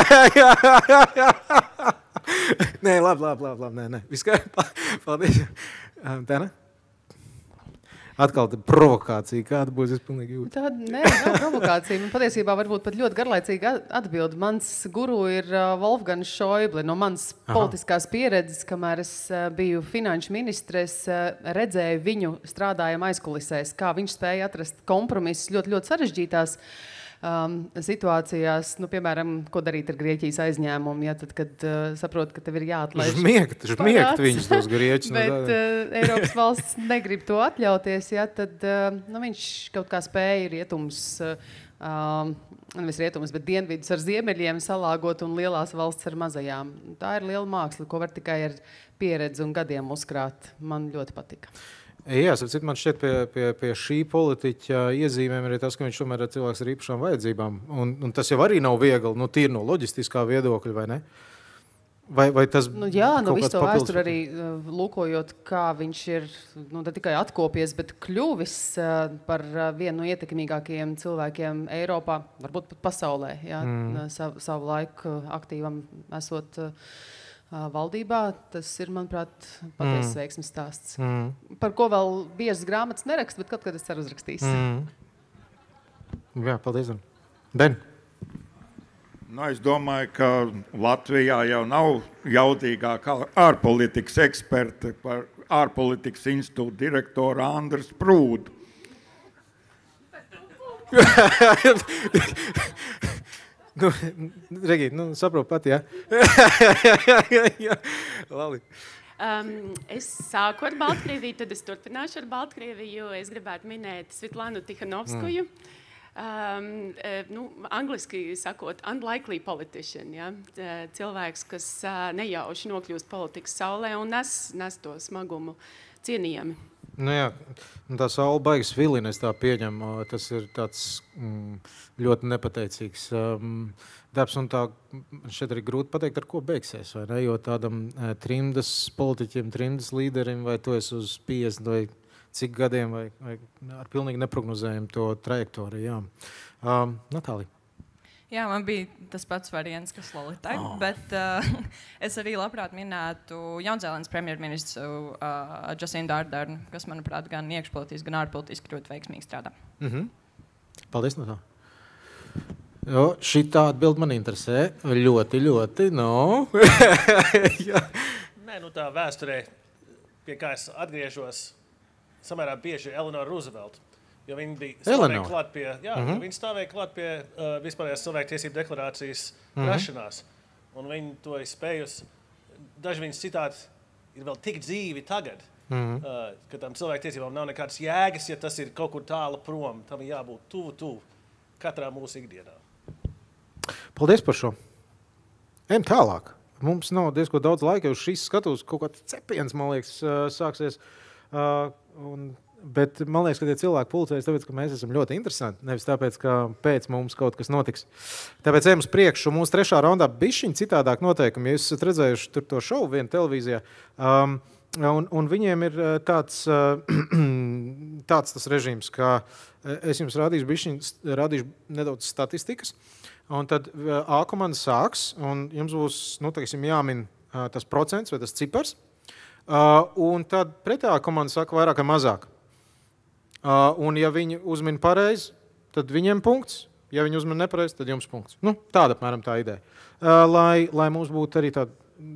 Nē, labi, labi, labi, labi, nē, nē. Viskair, paldies. Tā, ne? Atkal provokācija, kāda būs, es pilnīgi jūtu. Tāda, nē, nav provokācija. Man patiesībā varbūt pat ļoti garlaicīgi atbildi. Mans guru ir Wolfgangs Šoible. No manas Aha. politiskās pieredzes, kamēr es biju finanšu ministres, redzēju viņu strādājumu aizkulisēs, kā viņš spēja atrast kompromisus ļoti, ļoti sarežģītās um, situācijās. Nu, piemēram, ko darīt ar Grieķijas aizņēmumu, ja, tad, kad uh, saprot, ka tev ir jāatlaiž. Žmiegt, žmiegt viņus tos Grieķus. Bet uh, Eiropas valsts negrib to atļauties, ja, tad uh, nu, viņš kaut kā spēja rietums, uh, nevis rietumus, bet dienvidus ar ziemeļiem salāgot un lielās valsts ar mazajām. Tā ir liela māksla, ko var tikai ar pieredzi un gadiem uzkrāt. Man ļoti patika. Jā, sapcīt, man šķiet pie, pie, pie šī politiķa iezīmēm arī tas, ka viņš tomēr ir cilvēks ar īpašām vajadzībām. Un, un tas jau arī nav viegli, nu, tīri no loģistiskā viedokļa, vai ne? Vai, vai tas nu, jā, nu, visu to vēsturi arī uh, lūkojot, kā viņš ir nu, ne tikai atkopies, bet kļuvis uh, par uh, vienu no ietekmīgākajiem cilvēkiem Eiropā, varbūt pat pasaulē, jā, mm. savu, savu laiku aktīvam esot uh, valdībā, tas ir, manuprāt, patiesas mm. veiksmes stāsts. Mm. Par ko vēl biežas grāmatas nerakst, bet kaut kad es ceru uzrakstīs. Mm. Jā, paldies. Ben? Nu, es domāju, ka Latvijā jau nav jaudīgākā ārpolitikas eksperta par ārpolitikas institūta direktoru Andris Prūdu. Nu, Regīna, nu, saprotu pat, jā. Jā, Lali. Um, es sāku ar Baltkrieviju, tad es turpināšu ar Baltkrieviju, jo es gribētu minēt Svitlanu Tihanovskoju. Mm. Um, nu, angliski sakot, unlikely politician, ja? Cilvēks, kas uh, nejauši nokļūst politikas saulē un nes, nes to smagumu cienījami. Nu jā, tā saule baigas vilina, es tā pieņemu, tas ir tāds mm, ļoti nepateicīgs um, darbs, un tā šeit arī grūti pateikt, ar ko beigsies, vai ne, jo tādam uh, trimdas politiķiem, trimdas līderim, vai tu esi uz piecdesmit vai cik gadiem, vai, vai ar pilnīgi neprognozējumu to trajektoriju, jā. Um, Natālija. Jā, man bija tas pats variants, kas Lolitai, oh. bet uh, es arī labprāt minētu Jaunzēlandes premjerministru uh, Jacindu Ardernu, kas, manuprāt, gan iekšpolitiski, gan ārpolitiski ļoti veiksmīgi strādā. Mm-hmm. Paldies no tā. Jo, šitā atbild man interesē ļoti, ļoti, no. Nē, nu nu, tā vēsturē, pie kā es atgriežos, samērā bieži Eleanor Roosevelt. Jo viņi bija stāvēja klāt pie, jā, mm -hmm. viņi stāvēja klāt pie uh, vispārējās cilvēktiesību deklarācijas mm -hmm. rašanās. Un viņi to ir spējusi. Daži viņas citāti ir vēl tik dzīvi tagad, mm -hmm. uh, ka tam cilvēktiesībām nav nekādas jēgas, ja tas ir kaut kur tālu prom. Tam ir jābūt tuvu, tuvu katrā mūsu ikdienā. Paldies par šo. Ejam tālāk. Mums nav diezko daudz laika, jo šis skatos kaut kāds cepiens, man liekas, uh, sāksies. Uh, un Bet man liekas, ka tie cilvēki pulcējas tāpēc, ka mēs esam ļoti interesanti, nevis tāpēc, ka pēc mums kaut kas notiks. Tāpēc ejam uz priekšu. Mūsu trešā raundā bišķiņ citādāk noteikumi. Ja jūs esat redzējuši tur to šovu vienu televīzijā, um, un, un viņiem ir tāds, uh, tāds tas režīms, ka es jums rādīšu bišķiņ, rādīšu nedaudz statistikas, un tad A komanda sāks, un jums būs, nu, teiksim, jāmin uh, tas procents vai tas cipars, uh, un tad pretējā komanda saka vairāk vai mazāk. Uh, un ja viņi uzmin pareizi, tad viņiem punkts. Ja viņi uzmin nepareizi, tad jums punkts. Nu, tāda apmēram tā ideja. Uh, lai, lai mums būtu arī tāda...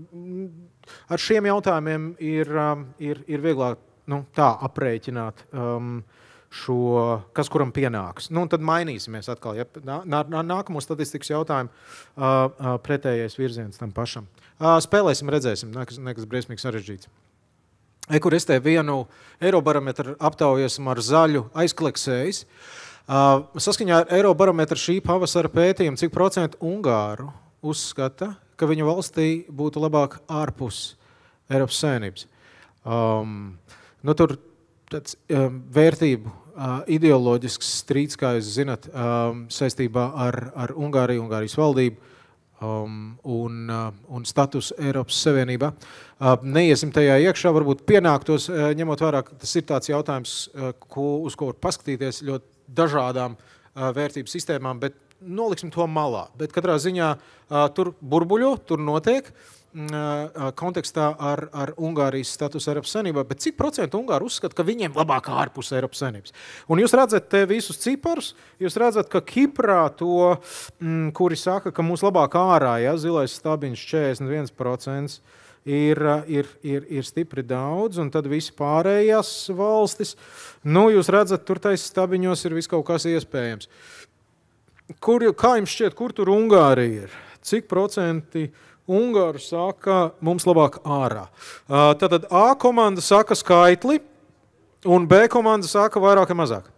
Ar šiem jautājumiem ir, um, ir, ir vieglāk nu, tā aprēķināt um, šo, kas kuram pienāks. Nu, un tad mainīsimies atkal. Ja? Nā, nā, nākamo statistikas jautājumu uh, uh, pretējais virziens tam pašam. Uh, spēlēsim, redzēsim. Nekas, nekas briesmīgi sarežģīts. E, kur es te vienu Eirobarometru aptaujosim ar zaļu aizkleksējis. Uh, saskaņā ar Eirobarometru šī pavasara pētījumu, cik procentu Ungāru uzskata, ka viņu valstī būtu labāk ārpus Eiropas Savienības. Um, nu, tur tāds um, vērtību uh, ideoloģisks strīds, kā jūs zinat, um, saistībā ar, ar Ungāriju, Ungārijas valdību. Um, un, uh, un status Eiropas Savienībā. Uh, neiesim tajā iekšā, varbūt pienāktos, uh, ņemot vērā, ka tas ir tāds jautājums, uh, ko, uz ko var paskatīties ļoti dažādām uh, vērtību sistēmām, bet noliksim to malā. Bet katrā ziņā uh, tur burbuļo, tur notiek uh, kontekstā ar, ar Ungārijas statusu Eiropas Savienībā, bet cik procentu Ungāri uzskata, ka viņiem labāk ārpus Eiropas Savienības? Un jūs redzat te visus ciparus, jūs redzat, ka Kiprā to, mm, kuri saka, ka mūs labāk ārā, ja, zilais stabiņš četrdesmit viens procents, ir, ir, ir, ir stipri daudz, un tad visi pārējās valstis, nu, jūs redzat, tur tais stabiņos ir viss kaut kas iespējams. Kur, kā jums šķiet, kur tur Ungārija ir? Cik procenti Ungāru saka, mums labāk ārā? Tātad A komanda saka skaitli, un B komanda saka vairāk vai mazāk.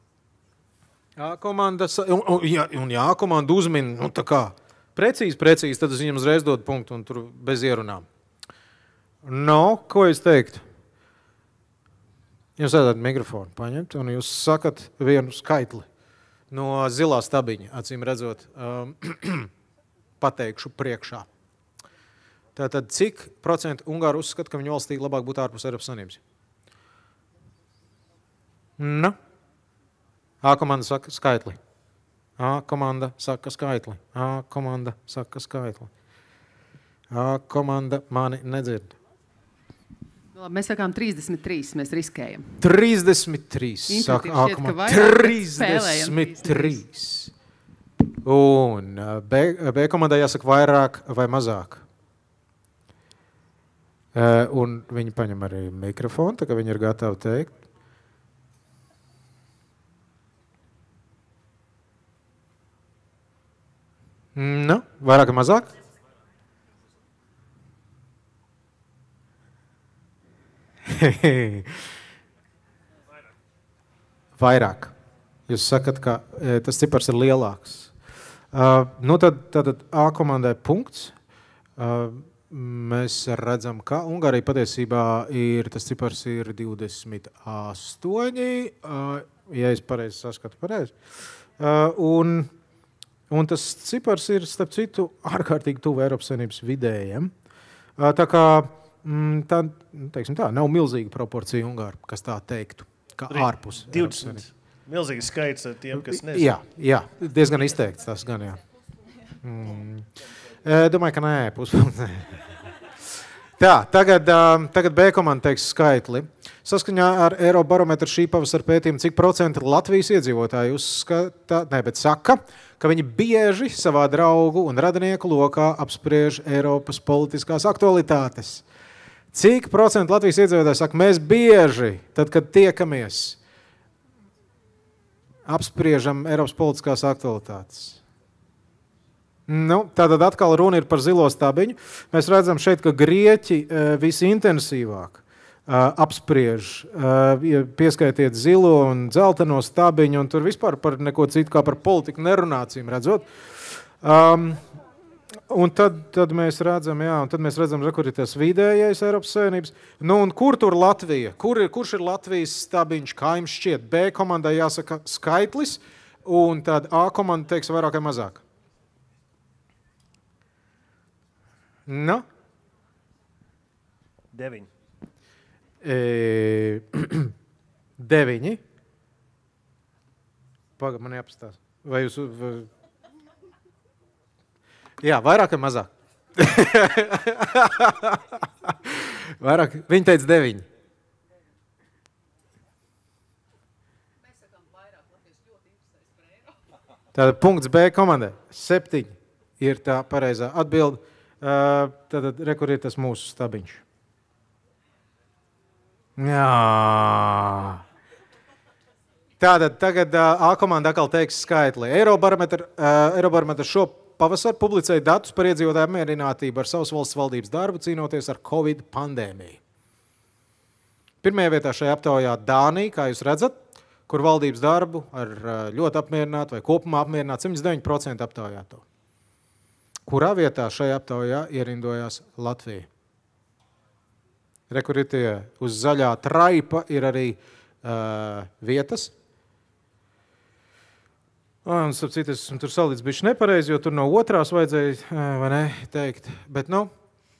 A komanda, un, un, ja, un ja A komanda uzmin, nu tā kā, precīzi, precīzi, tad es viņam uzreiz dod punktu, un tur bez ierunām. No, ko jūs teikt? Jūs ēdat mikrofonu paņemt, un jūs sakat vienu skaitli no zilā stabiņa, acīm redzot, um, pateikšu priekšā. Tātad, cik procentu Ungāru uzskata, ka viņu valstī labāk būtu ārpus Eiropas Savienības? Nu? A komanda saka skaitli. A komanda saka skaitli. A komanda saka skaitli. A komanda mani nedzird. Labi, mēs sakām trīsdesmit trīs, mēs riskējam. trīsdesmit trīs, saka A komanda. trīsdesmit trīs. Un B, B komandai jāsaka vairāk vai mazāk. Uh, un viņi paņem arī mikrofonu, tā kā viņi ir gatavi teikt. Nu, vairāk vai mazāk? Vairāk. Jūs sakat, ka e, tas cipars ir lielāks. Uh, nu tad, tad A komandai punkts. Uh, mēs redzam, ka Ungārija patiesībā ir, tas cipars ir divdesmit astoņi, uh, ja es pareizi saskatu pareizi. Uh, un, un tas cipars ir, starp citu, ārkārtīgi tuvu Eiropas Savienības vidējiem. Uh, tā kā mm, tā, teiksim tā, nav milzīga proporcija Ungāru, kas tā teiktu, kā ārpus Eiropas Savienības. Milzīgs skaits ar tiem, kas nezinu. Jā, jā, diezgan izteikts tas gan, jā. Mm. E, domāju, ka nē, puspunkts. Tā, tagad, tagad B komanda teiks skaitli. Saskaņā ar Eirobarometru šī pavasara pētījumu, cik procenti Latvijas iedzīvotāji uzskata, ne, bet saka, ka viņi bieži savā draugu un radinieku lokā apspriež Eiropas politiskās aktualitātes. Cik procentu Latvijas iedzīvotāji saka, mēs bieži, tad, kad tiekamies, apspriežam Eiropas politiskās aktualitātes? Nu, tātad atkal runa ir par zilo stabiņu. Mēs redzam šeit, ka grieķi visintensīvāk apspriež, pieskaitiet zilo un dzelteno stabiņu, un tur vispār par neko citu kā par politiku nerunācīm redzot. Um, un tad, tad mēs redzam, jā, un tad mēs redzam, kur ir tas vidējais Eiropas Savienības. Nu, un kur tur Latvija? Kur ir, kurš ir Latvijas stabiņš? Kā jums šķiet? B komandai jāsaka skaitlis, un tad A komanda teiks vairāk vai mazāk. Nu? Deviņi. E, deviņi. Pagad, man jāpastās. Vai jūs... Vai... Jā, vairāk vai mazāk? Vairāk. Viņi teica deviņi. Tātad punkts B komandai. Septiņi ir tā pareizā atbilde. Uh, tad rekur ir tas mūsu stabiņš. Jā. Tātad tagad uh, A komanda atkal teiks skaitli. Eirobarometra uh, Eirobarometra šo pavasaru publicēja datus par iedzīvotāju apmierinātību ar savas valsts valdības darbu, cīnoties ar Covid pandēmiju. Pirmajā vietā šajā aptaujā Dānija, kā jūs redzat, kur valdības darbu ar uh, ļoti apmierinātu vai kopumā apmierinātu septiņdesmit deviņi procenti aptaujā to. Kurā vietā šajā aptaujā ierindojās Latvija? Re, kur ir tie uz zaļā traipa ir arī uh, vietas. Un, starp citu, es esmu tur salīdz bišķi nepareizi, jo tur no otrās vajadzēja, vai ne, teikt. Bet, nu,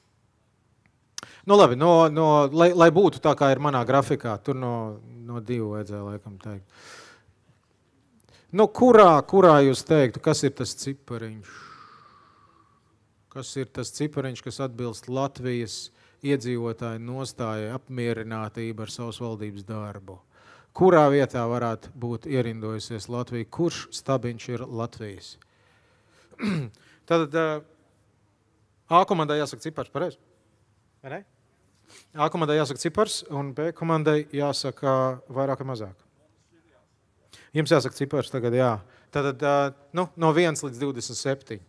nu labi, no, no, lai, lai būtu tā, kā ir manā grafikā, tur no, no divu vajadzēja, laikam, teikt. Nu, kurā, kurā jūs teiktu, kas ir tas cipariņš? Kas ir tas cipariņš, kas atbilst Latvijas iedzīvotāju nostājai apmierinātība ar savas valdības darbu? Kurā vietā varētu būt ierindojusies Latvija? Kurš stabiņš ir Latvijas? Tātad A komandai jāsaka cipars, pareizi? Vai ne? A komandai jāsaka cipars, un B komandai jāsaka vairāk vai mazāk. Jums jāsaka cipars tagad, jā. Tātad nu, no viens līdz divdesmit septiņi.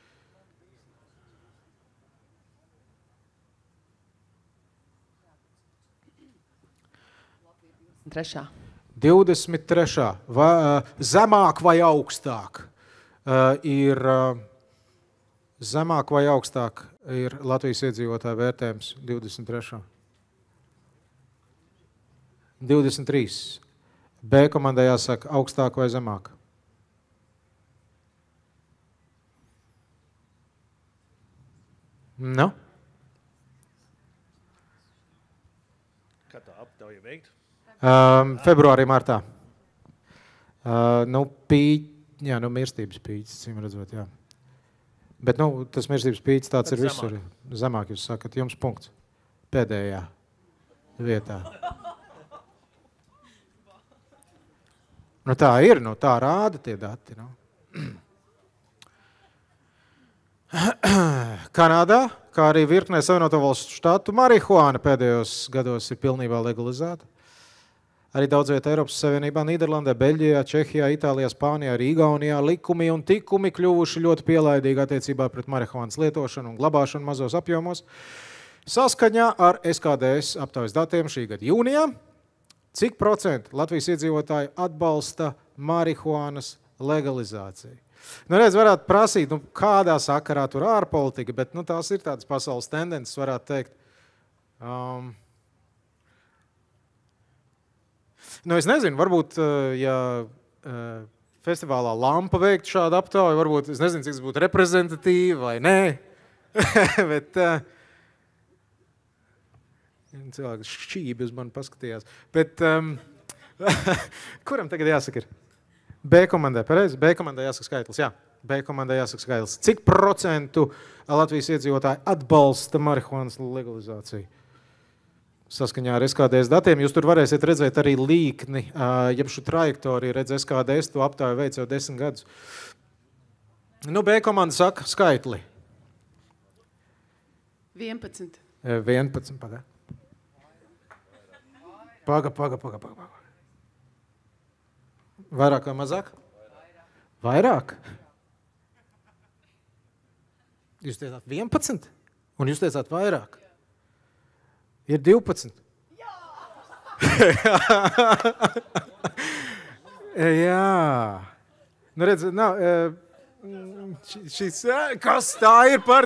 Trešā. divdesmit trešā. Va, zemāk vai augstāk uh, ir uh, zemāk vai augstāk ir Latvijas iedzīvotāju vērtējums divdesmit trešā. divdesmit trīs. B komandai jāsaka augstāk vai zemāk. Nu? Kā tā aptauja veikt? Um, februārī, martā. Uh, nu, pīķi, jā, nu, mirstības pīķis, cīm redzot, jā. Bet, nu, tas mirstības pīķis tāds Bet ir visur. Zemāk. Zemāk jūs sakat, jums punkts. Pēdējā vietā. Nu, tā ir, nu, tā rāda tie dati, nu. Kanādā, kā arī virknē Savienoto Valstu štātu, marihuāna pēdējos gados ir pilnībā legalizēta. Arī daudz vietā Eiropas Savienībā, Nīderlandē, Beļģijā, Čehijā, Itālijā, Spānijā, arī Igaunijā likumi un tikumi kļuvuši ļoti pielaidīgi attiecībā pret marihuānas lietošanu un glabāšanu mazos apjomos. Saskaņā ar S K D S aptaujas datiem šī gada jūnijā, cik procenti Latvijas iedzīvotāji atbalsta marihuānas legalizāciju? Nu, redz, varētu prasīt, nu, kādā sakarā tur ārpolitika, bet nu, tās ir tādas pasaules tendences, varētu teikt. Um, Nu, es nezinu, varbūt, ja festivālā Lampa veiktu šādu aptauju, varbūt, es nezinu, cik tas būtu reprezentatīvi vai nē, bet cilvēks šķībi uz mani paskatījās. Bet um, kuram tagad jāsaka ir? B komandai, pareizi? B komandai jāsaka skaitlis, jā. B komandai jāsaka skaitlis. Cik procentu Latvijas iedzīvotāji atbalsta marihuānas legalizāciju? Saskaņā ar S K D S datiem jūs tur varēsiet redzēt arī līkni, jeb šo trajektoriju redz S K D S, to aptāju veic jau desmit gadus. Nu, B komanda saka skaitli. vienpadsmit. vienpadsmit, pagā. Paga, paga, paga, paga. Vairāk vai mazāk? Vairāk? Jūs teicāt vienpadsmit? Un jūs teicāt vairāk? Ir divpadsmit? Jā! Jā. Nu redz, nav, šis, kas tā ir par...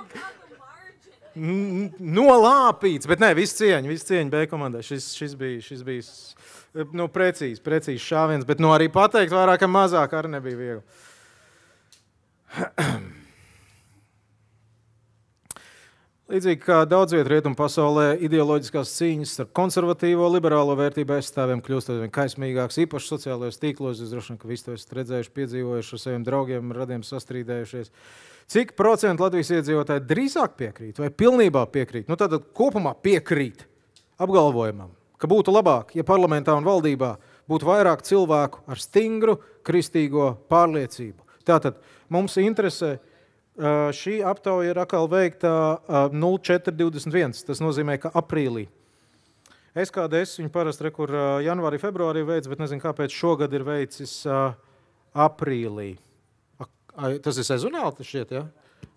Nolāpīts, bet nē, viss cieņa, viss cieņa B komandai. Šis, šis bija, šis bija nu, precīzi, precīzi šāviens, bet nu, arī pateikt vairāk, mazāk arī nebija viegli. Līdzīgi kā daudz vietu rietumu pasaulē, ideoloģiskās cīņas ar konservatīvo, liberālo vērtību aizstāvjiem kļūst aizvien kaismīgāks, īpaši sociālajos tīklos. Es droši vien, ka visi to esat redzējuši, piedzīvojuši, ar saviem draugiem, radiem sastrīdējušies. Cik procentu Latvijas iedzīvotāji drīzāk piekrīt vai pilnībā piekrīt? Nu, tātad kopumā piekrīt apgalvojumam, ka būtu labāk, ja parlamentā un valdībā būtu vairāk cilvēku ar stingru kristīgo pārliecību. Tātad mums interesē. Šī aptauja ir atkal veikta nulle četri divdesmit viens. Tas nozīmē, ka aprīlī. S K D S viņu parasti rekur janvārī, februārī veids, bet nezinu, kāpēc šogad ir veicis aprīlī. Tas ir sezonāli, tas šķiet, ja?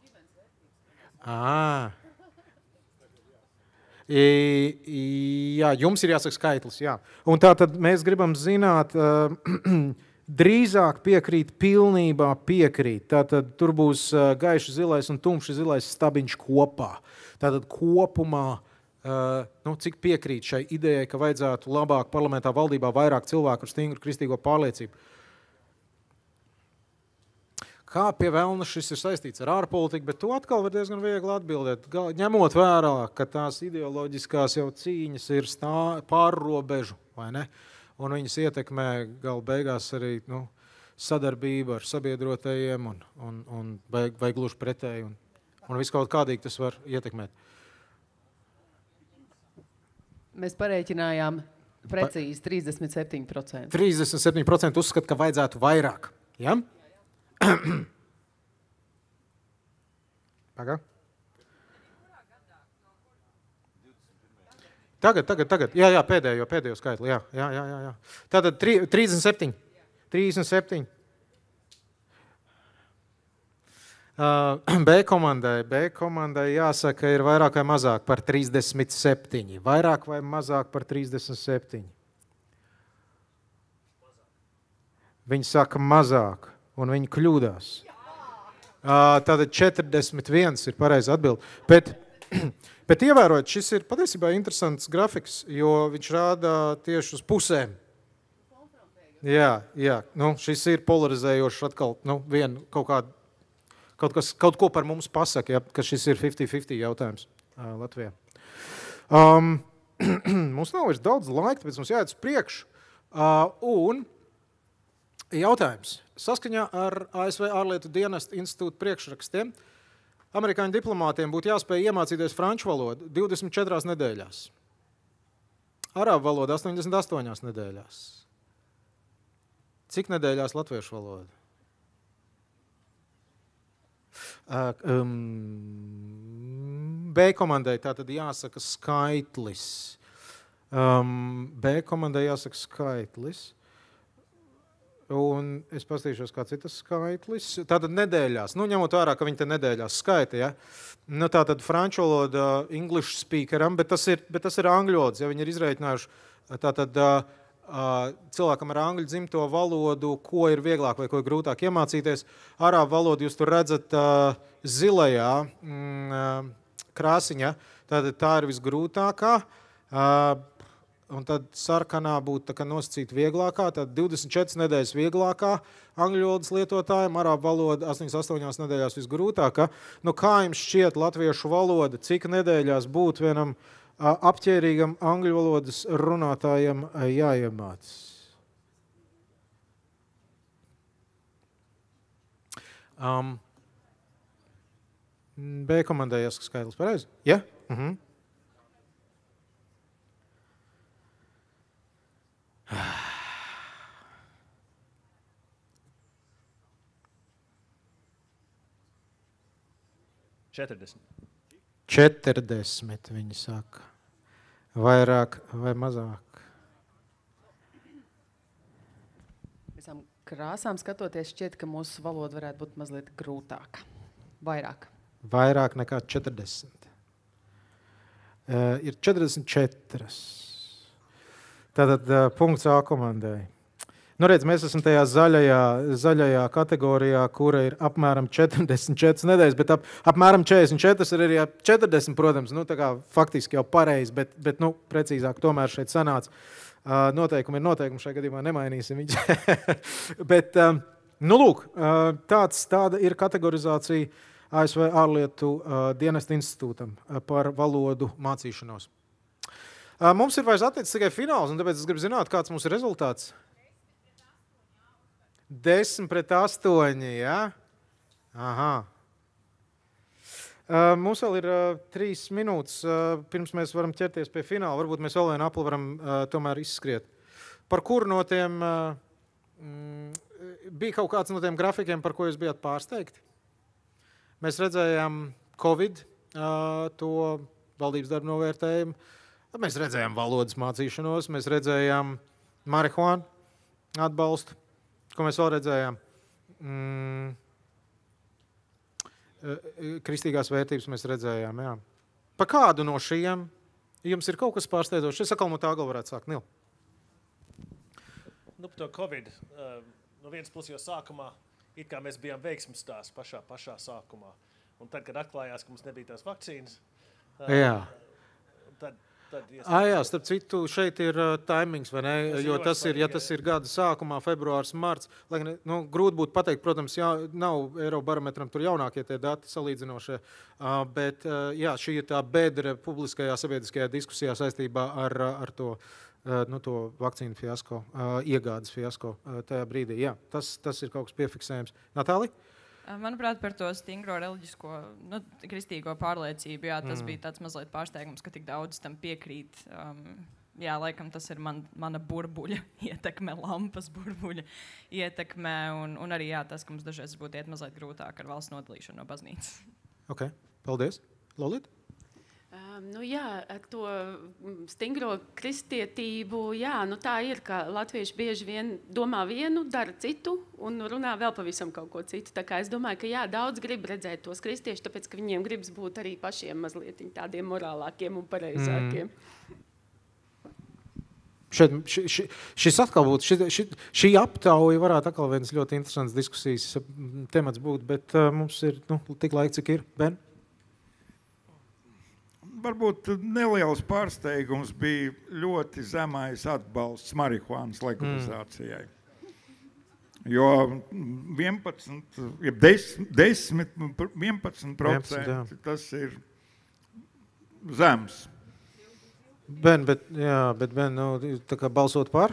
Ā. Jā, jums ir jāsaka skaitlis, jā. Un tā tad mēs gribam zināt... Drīzāk piekrīt, pilnībā piekrīt. Tātad tur būs gaiši zilais un tumši zilais stabiņš kopā. Tātad kopumā, nu, cik piekrīt šai idejai, ka vajadzētu labāk parlamentā valdībā vairāk cilvēku ar stingru kristīgo pārliecību. Kā pie velna šis ir saistīts ar ārpolitiku, bet to atkal var diezgan viegli atbildēt. Ņemot vērā, ka tās ideoloģiskās jau cīņas ir stā, pārrobežu, vai ne? Un viņas ietekmē gala beigās arī nu, sadarbību ar sabiedrotajiem un, un, un vai, vai gluži pretēji. Un, un viss kaut kādīgi tas var ietekmēt. Mēs parēķinājām precīzi trīsdesmit septiņi procenti. trīsdesmit septiņi procenti uzskata, ka vajadzētu vairāk. Ja? Pagā. Tagad, tagad, tagad. Jā, jā, pēdējo, pēdējo skaitli. Jā, jā, jā, jā. Tātad trīsdesmit septiņi. trīsdesmit septiņi. Uh, B komandai. B komandai jāsaka, ir vairāk vai mazāk par trīsdesmit septiņi. Vairāk vai mazāk par trīsdesmit septiņi. Viņi saka mazāk, un viņi kļūdās. Uh, tātad četrdesmit viens ir pareizi atbild. Bet... Bet ievērot, šis ir patiesībā interesants grafiks, jo viņš rāda tieši uz pusēm. Jā, jā. Nu, šis ir polarizējošs atkal, nu, vien kaut kādu, kaut, kas, kaut ko par mums pasaka, ja, ka šis ir fifty fifty jautājums uh, Latvijā. Um, mums nav vairs daudz laika, tāpēc mums jāiet uz priekšu. Uh, un jautājums. Saskaņā ar A S V ārlietu dienesta institūta priekšrakstiem amerikāņu diplomātiem būtu jāspēj iemācīties franču valodu divdesmit četrās nedēļās. Arābu valodu astoņdesmit astoņās nedēļās. Cik nedēļās latviešu valodu? Uh, um, B komandai tātad jāsaka skaitlis. Um, B komandai jāsaka skaitlis. Un es pastīšos, kā citas skaitlis. Tātad nedēļās, nu ņemot vērā, ka viņi te nedēļās skaita, ja? Nu tātad franču valoda English speakeram, bet tas ir, bet tas ir angļu valodas, ja viņi ir izreikinājuši tātad cilvēkam ar angļu dzimto valodu, ko ir vieglāk vai ko ir grūtāk iemācīties. Arābu valodu jūs tur redzat zilajā mm, krāsiņā, tātad tā ir visgrūtākā. Un tad sarkanā būtu tā kā nosacīta vieglākā, tad divdesmit četras nedēļas vieglākā angļu valodas lietotājiem, arābu valoda astoņdesmit astoņās nedēļās visgrūtākā. Nu, kā jums šķiet latviešu valoda, cik nedēļās būtu vienam apķērīgam angļu valodas runātājiem jāiemācās? Um, B komandai jāsaka skaidrs pareizi? Ja? Mhm. četrdesmit. četrdesmit, viņi saka. Vairāk vai mazāk? visām krāsām skatoties, šķiet, ka mūsu valoda varētu būt mazliet grūtāka. Vairāk. Vairāk nekā četrdesmit. Uh, ir četrdesmit četras. Tātad uh, punkts A komandai. Nu, redz, mēs esam tajā zaļajā, zaļajā kategorijā, kura ir apmēram četrdesmit četras nedēļas, bet ap, apmēram četrdesmit četras ir arī četrdesmit, protams, nu, tā kā faktiski jau pareizi, bet, bet nu, precīzāk tomēr šeit sanāca. Uh, noteikumi ir noteikumi, šajā gadījumā nemainīsim viņus. bet, um, nu, lūk, uh, tāds, tāda ir kategorizācija A S V ārlietu uh, dienesta institūtam uh, par valodu mācīšanos. Uh, mums ir vairs attiecas tikai fināls, un tāpēc es gribu zināt, kāds mums ir rezultāts. Desmit pret astoņi, jā? Aha. Uh, mums vēl ir uh, trīs minūtes, uh, pirms mēs varam ķerties pie fināla. Varbūt mēs vēl vienu apli varam uh, tomēr izskriet. Par kuru no tiem uh, mm, bija kaut kāds no tiem grafikiem, par ko jūs bijāt pārsteigti? Mēs redzējām Covid, uh, to valdības darbu novērtējumu. Mēs redzējām valodas mācīšanos, mēs redzējām marihuānu atbalstu. Ko mēs vēl redzējām? Mm, kristīgās vērtības mēs redzējām, jā. Pa kādu no šiem jums ir kaut kas pārsteidzošs? Es atkal no tā gal varētu sākt, Nil. Nu, par to Covid. Uh, no vienas puses jau sākumā, it kā mēs bijām veiksmes tās pašā, pašā sākumā. Un tad, kad atklājās, ka mums nebija tās vakcīnas, uh, jā. tad... Ah, jā, starp citu, šeit ir uh, timings, vai ne? Jo tas ir, ja tas ir gada sākumā, februārs, marts, lai, nu, grūti būtu pateikt, protams, jā, nav Eirobarometram tur jaunākie tie dati salīdzinošie, uh, bet uh, jā, šī ir tā bedre publiskajā sabiedriskajā diskusijā saistībā ar, ar to, uh, nu, to vakcīnu fiasko, uh, iegādes fiasko uh, tajā brīdī. Jā, tas, tas ir kaut kas piefiksējums. Natālija? Manuprāt, par to stingro reliģisko, nu, kristīgo pārliecību, jā, tas mm. bija tāds mazliet pārsteigums, ka tik daudz tam piekrīt. Um, jā, laikam tas ir man, mana burbuļa ietekme, lampas burbuļa ietekme, un, un arī jā, tas, ka mums dažreiz būtu iet mazliet grūtāk ar valsts nodalīšanu no baznīcas. Ok, paldies. Lolita? Um, nu jā, ar to stingro kristietību, jā, nu tā ir, ka latvieši bieži vien domā vienu, dara citu un runā vēl pavisam kaut ko citu. Tā kā es domāju, ka jā, daudz grib redzēt tos kristiešus, tāpēc, ka viņiem gribas būt arī pašiem mazliet tādiem morālākiem un pareizākiem. Mm. Šeit, ši, ši, šis atkal būtu, ši, ši, šī aptauja varētu atkal viens ļoti interesants diskusijas temats būt, bet uh, mums ir, nu, tik laika, cik ir. Ben? Varbūt neliels pārsteigums bija ļoti zemais atbalsts marihuānas legalizācijai. Mm. Jo vienpadsmit, desmit, vienpadsmit procenti tas ir zems. Ben, bet, jā, bet Ben, nu, tā kā balsot par?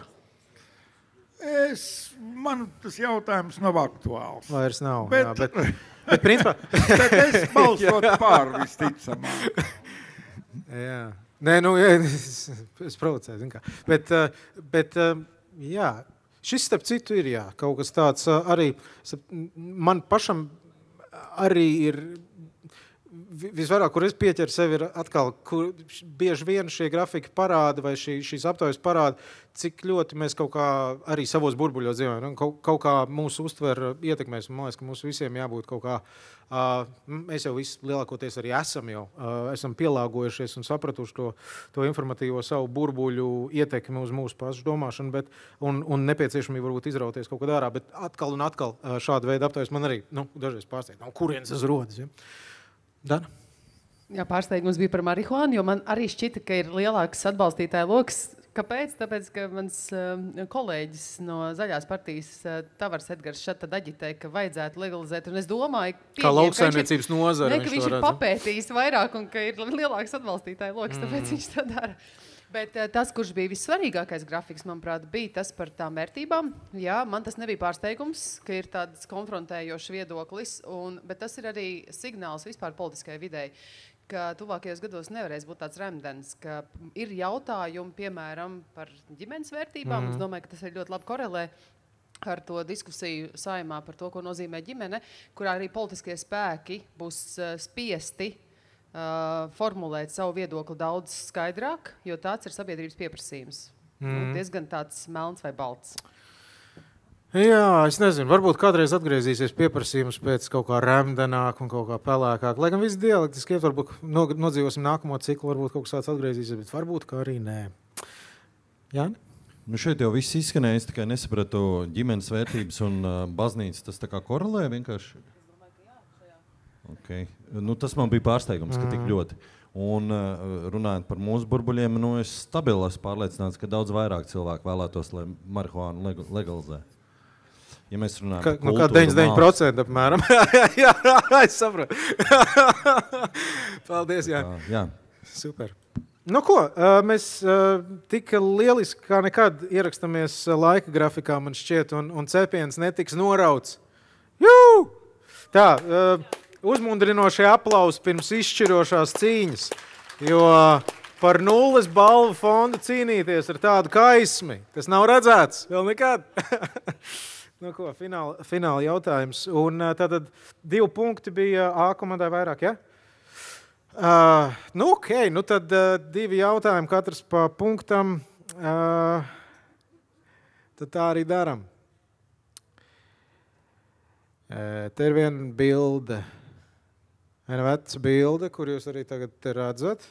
Es, man tas jautājums nav aktuāls. Vairs nav, bet, jā, bet, bet principā... bet es balsot par visticamāk. Jā. Nē, nu, es, es provocēju, zin kā. Bet, bet, jā, šis, starp citu, ir, jā, kaut kas tāds arī, man pašam arī ir, visvairāk, kur es pieķeru sevi, ir atkal, kur bieži vien šie grafiki parāda, vai šī, šīs aptaujas parāda, cik ļoti mēs kaut kā arī savos burbuļos dzīvojam, kaut, kaut kā mūsu uztver ietekmēs, un man liekas, ka mums visiem jābūt kaut kā, uh, mēs jau visi lielākoties arī esam jau, uh, esam pielāgojušies un sapratuši to, to informatīvo savu burbuļu ietekmi uz mūsu pašu domāšanu, bet, un, un nepieciešamību varbūt izrauties kaut kad ārā, bet atkal un atkal uh, šāda veida aptaujas man arī, nu, dažreiz pārsteigt, no kurienes tas rodas, ja? Dana? Jā, pārsteigums bija par marihuānu, jo man arī šķita, ka ir lielāks atbalstītāju loks. Kāpēc? Tāpēc, ka mans uh, kolēģis no Zaļās partijas uh, Tavars Edgars šad tad aģitē, ka vajadzētu legalizēt. Un es domāju, kā lauksaimniecības nozara. Ne, ka viņš ir papētījis vairāk un ka ir lielāks atbalstītāju loks, mm. tāpēc viņš tā dara. Bet uh, tas, kurš bija vissvarīgākais grafiks, manuprāt, bija tas par tām vērtībām. Jā, man tas nebija pārsteigums, ka ir tāds konfrontējošs viedoklis, un, bet tas ir arī signāls vispār politiskajai videi, ka tuvākajos gados nevarēs būt tāds remdens, ka ir jautājumi, piemēram, par ģimenes vērtībām. Mm. Es domāju, ka tas ir ļoti labi korelē ar to diskusiju saimā par to, ko nozīmē ģimene, kurā arī politiskie spēki būs uh, spiesti uh, formulēt savu viedokli daudz skaidrāk, jo tāds ir sabiedrības pieprasījums. Mm. Nu, diezgan tāds melns vai balts. Jā, es nezinu, varbūt kādreiz atgriezīsies pieprasījums pēc kaut kā remdenāk un kaut kā pelēkāk. Lai gan viss dialektiski iet, varbūt nodzīvosim nākamo ciklu, varbūt kaut kas tāds atgriezīsies, bet varbūt kā arī nē. Jāni? Nu šeit jau viss izskanēja, es tikai nesapratu ģimenes vērtības un uh, baznīcas, tas tā kā korelē vienkārši? Okay. Nu, tas man bija pārsteigums, ka tik ļoti. Un uh, runājot par mūsu burbuļiem, nu es stabili esmu pārliecināts, ka daudz vairāk cilvēku vēlētos, lai marihuānu legalizē. Ja mēs runājam Ka, par kultūru, nu, kā deviņdesmit deviņi procenti apmēram. jā, es saprotu. Paldies, jā. Jā, jā. Super. Nu ko, mēs tik lieliski kā nekad ierakstamies laika grafikā, man šķiet, un, un cepiens netiks norauts. Jū! Tā, uzmundrinošie aplausi pirms izšķirošās cīņas, jo par nulles balvu fondu cīnīties ar tādu kaismi, tas nav redzēts vēl nekad. Nu ko, fināla, fināla jautājums. Un tātad divi punkti bija A komandai vairāk, ja? Uh, nu, ok, nu tad uh, divi jautājumi, katrs pa punktam. Uh, tad tā arī daram. Uh, te ir viena bilde. Viena veca bilde, kur jūs arī tagad te redzat.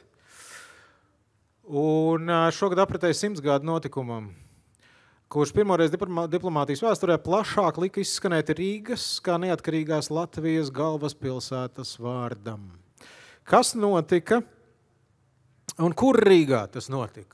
Un uh, šogad apritēja simts gadu notikumam, kurš pirmoreiz diplomātijas vēsturē plašāk lika izskanēt Rīgas kā neatkarīgās Latvijas galvaspilsētas vārdam. Kas notika un kur Rīgā tas notika?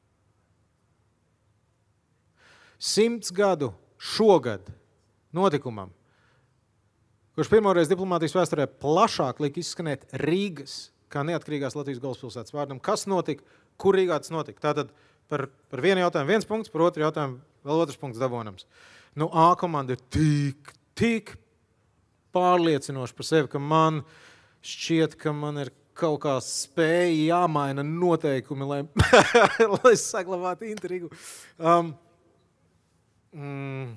Simts gadu šogad notikumam, kurš pirmoreiz diplomātijas vēsturē plašāk lika izskanēt Rīgas kā neatkarīgās Latvijas galvaspilsētas vārdam. Kas notika? Kur Rīgā tas notika? Tātad Par, par vienu jautājumu viens punkts, par otru jautājumu vēl otrs punkts dabonams. Nu, A komanda ir tik, tik pārliecinoši par sevi, ka man šķiet, ka man ir kaut kā spēja jāmaina noteikumi, lai, lai saglabātu intrigu. Um, mm,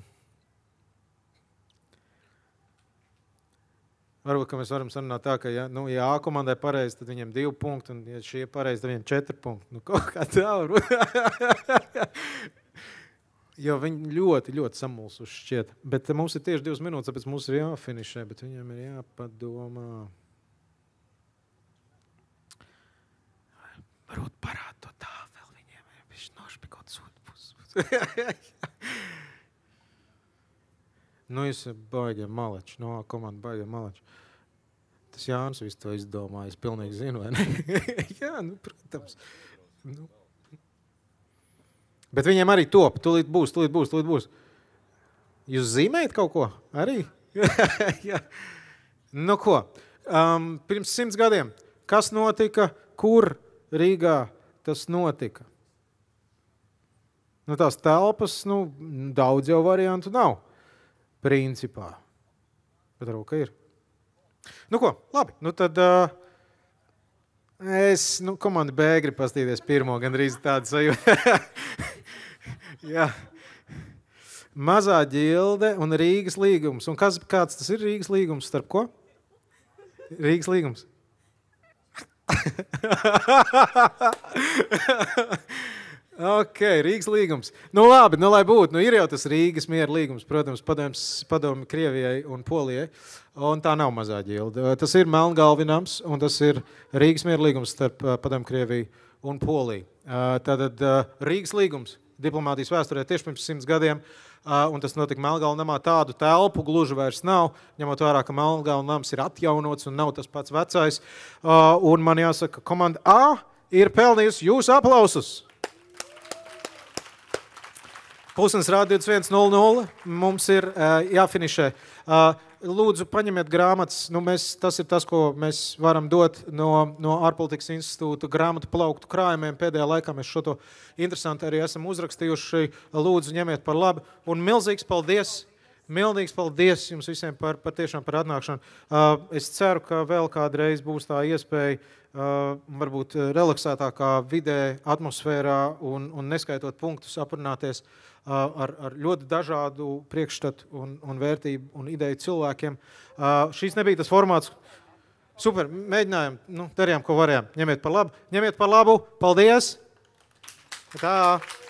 Varbūt, ka mēs varam sarunāt tā, ka ja, nu, ja A komandai pareizi, tad viņiem divi punkti, un ja šie pareizi, tad viņiem četri punkti. Nu, kaut kā tā var. Jo viņi ļoti, ļoti samulsuši šķiet. Bet mums ir tieši divas minūtes, tāpēc mums ir jāfinišē, bet viņiem ir jāpadomā. Varbūt parād to tā vēl viņiem, ja viņš nošpikot sūdu. Nu, jūs baigiem maleči, no komanda baigiem maleči. Tas Jānis visu to izdomāja, es pilnīgi zinu, vai ne? Jā, nu, protams. Nu. Bet viņiem arī top, tūlīt būs, tūlīt būs, tūlīt būs. Jūs zīmējat kaut ko? Arī? Jā. Nu ko, um, pirms simts gadiem, kas notika, kur Rīgā tas notika? Nu, tās telpas, nu, daudz jau variantu nav. Principā. Bet roka ir. Nu ko, labi. Nu tad uh, es, nu, komanda B grib pastīties pirmo, gandrīz tādu sajūtu. Jā. Mazā ģilde un Rīgas līgums. Un kas, kāds tas ir Rīgas līgums? Starp ko? Rīgas līgums. Ok, Rīgas līgums. Nu labi, nu lai būtu, nu ir jau tas Rīgas miera līgums, protams, padoms, padomi Krievijai un Polijai, un tā nav mazā ģilde. Tas ir Melngalvinams, un tas ir Rīgas miera līgums starp padomi Krieviju un Poliju. Tātad Rīgas līgums diplomātijas vēsturē tieši pirms simts gadiem, un tas notika Melngalvinamā, tādu telpu gluži vairs nav, ņemot vērā, ka Melngalvinams ir atjaunots un nav tas pats vecais. Un man jāsaka, komanda A ir pelnījusi jūsu aplausus. Pulkstenis rāda divdesmit viens nulle nulle. Mums ir uh, jāfinišē. Uh, lūdzu, paņemiet grāmatas. Nu, mēs, tas ir tas, ko mēs varam dot no, no ārpolitikas institūta grāmatu plauktu krājumiem. Pēdējā laikā mēs šo to interesanti arī esam uzrakstījuši. Lūdzu, ņemiet par labu. Un milzīgs paldies, milzīgs paldies jums visiem par, par tiešām par atnākšanu. Uh, es ceru, ka vēl kādreiz būs tā iespēja uh, varbūt relaksētākā vidē, atmosfērā un, un neskaitot punktus aprunāties Ar, ar ļoti dažādu priekšstatu un, un vērtību un ideju cilvēkiem. Uh, šīs nebija tas formāts. Super, mēģinājām, nu, darījām, ko varējām. Ņemiet par labu. Ņemiet par labu. Paldies! Tā!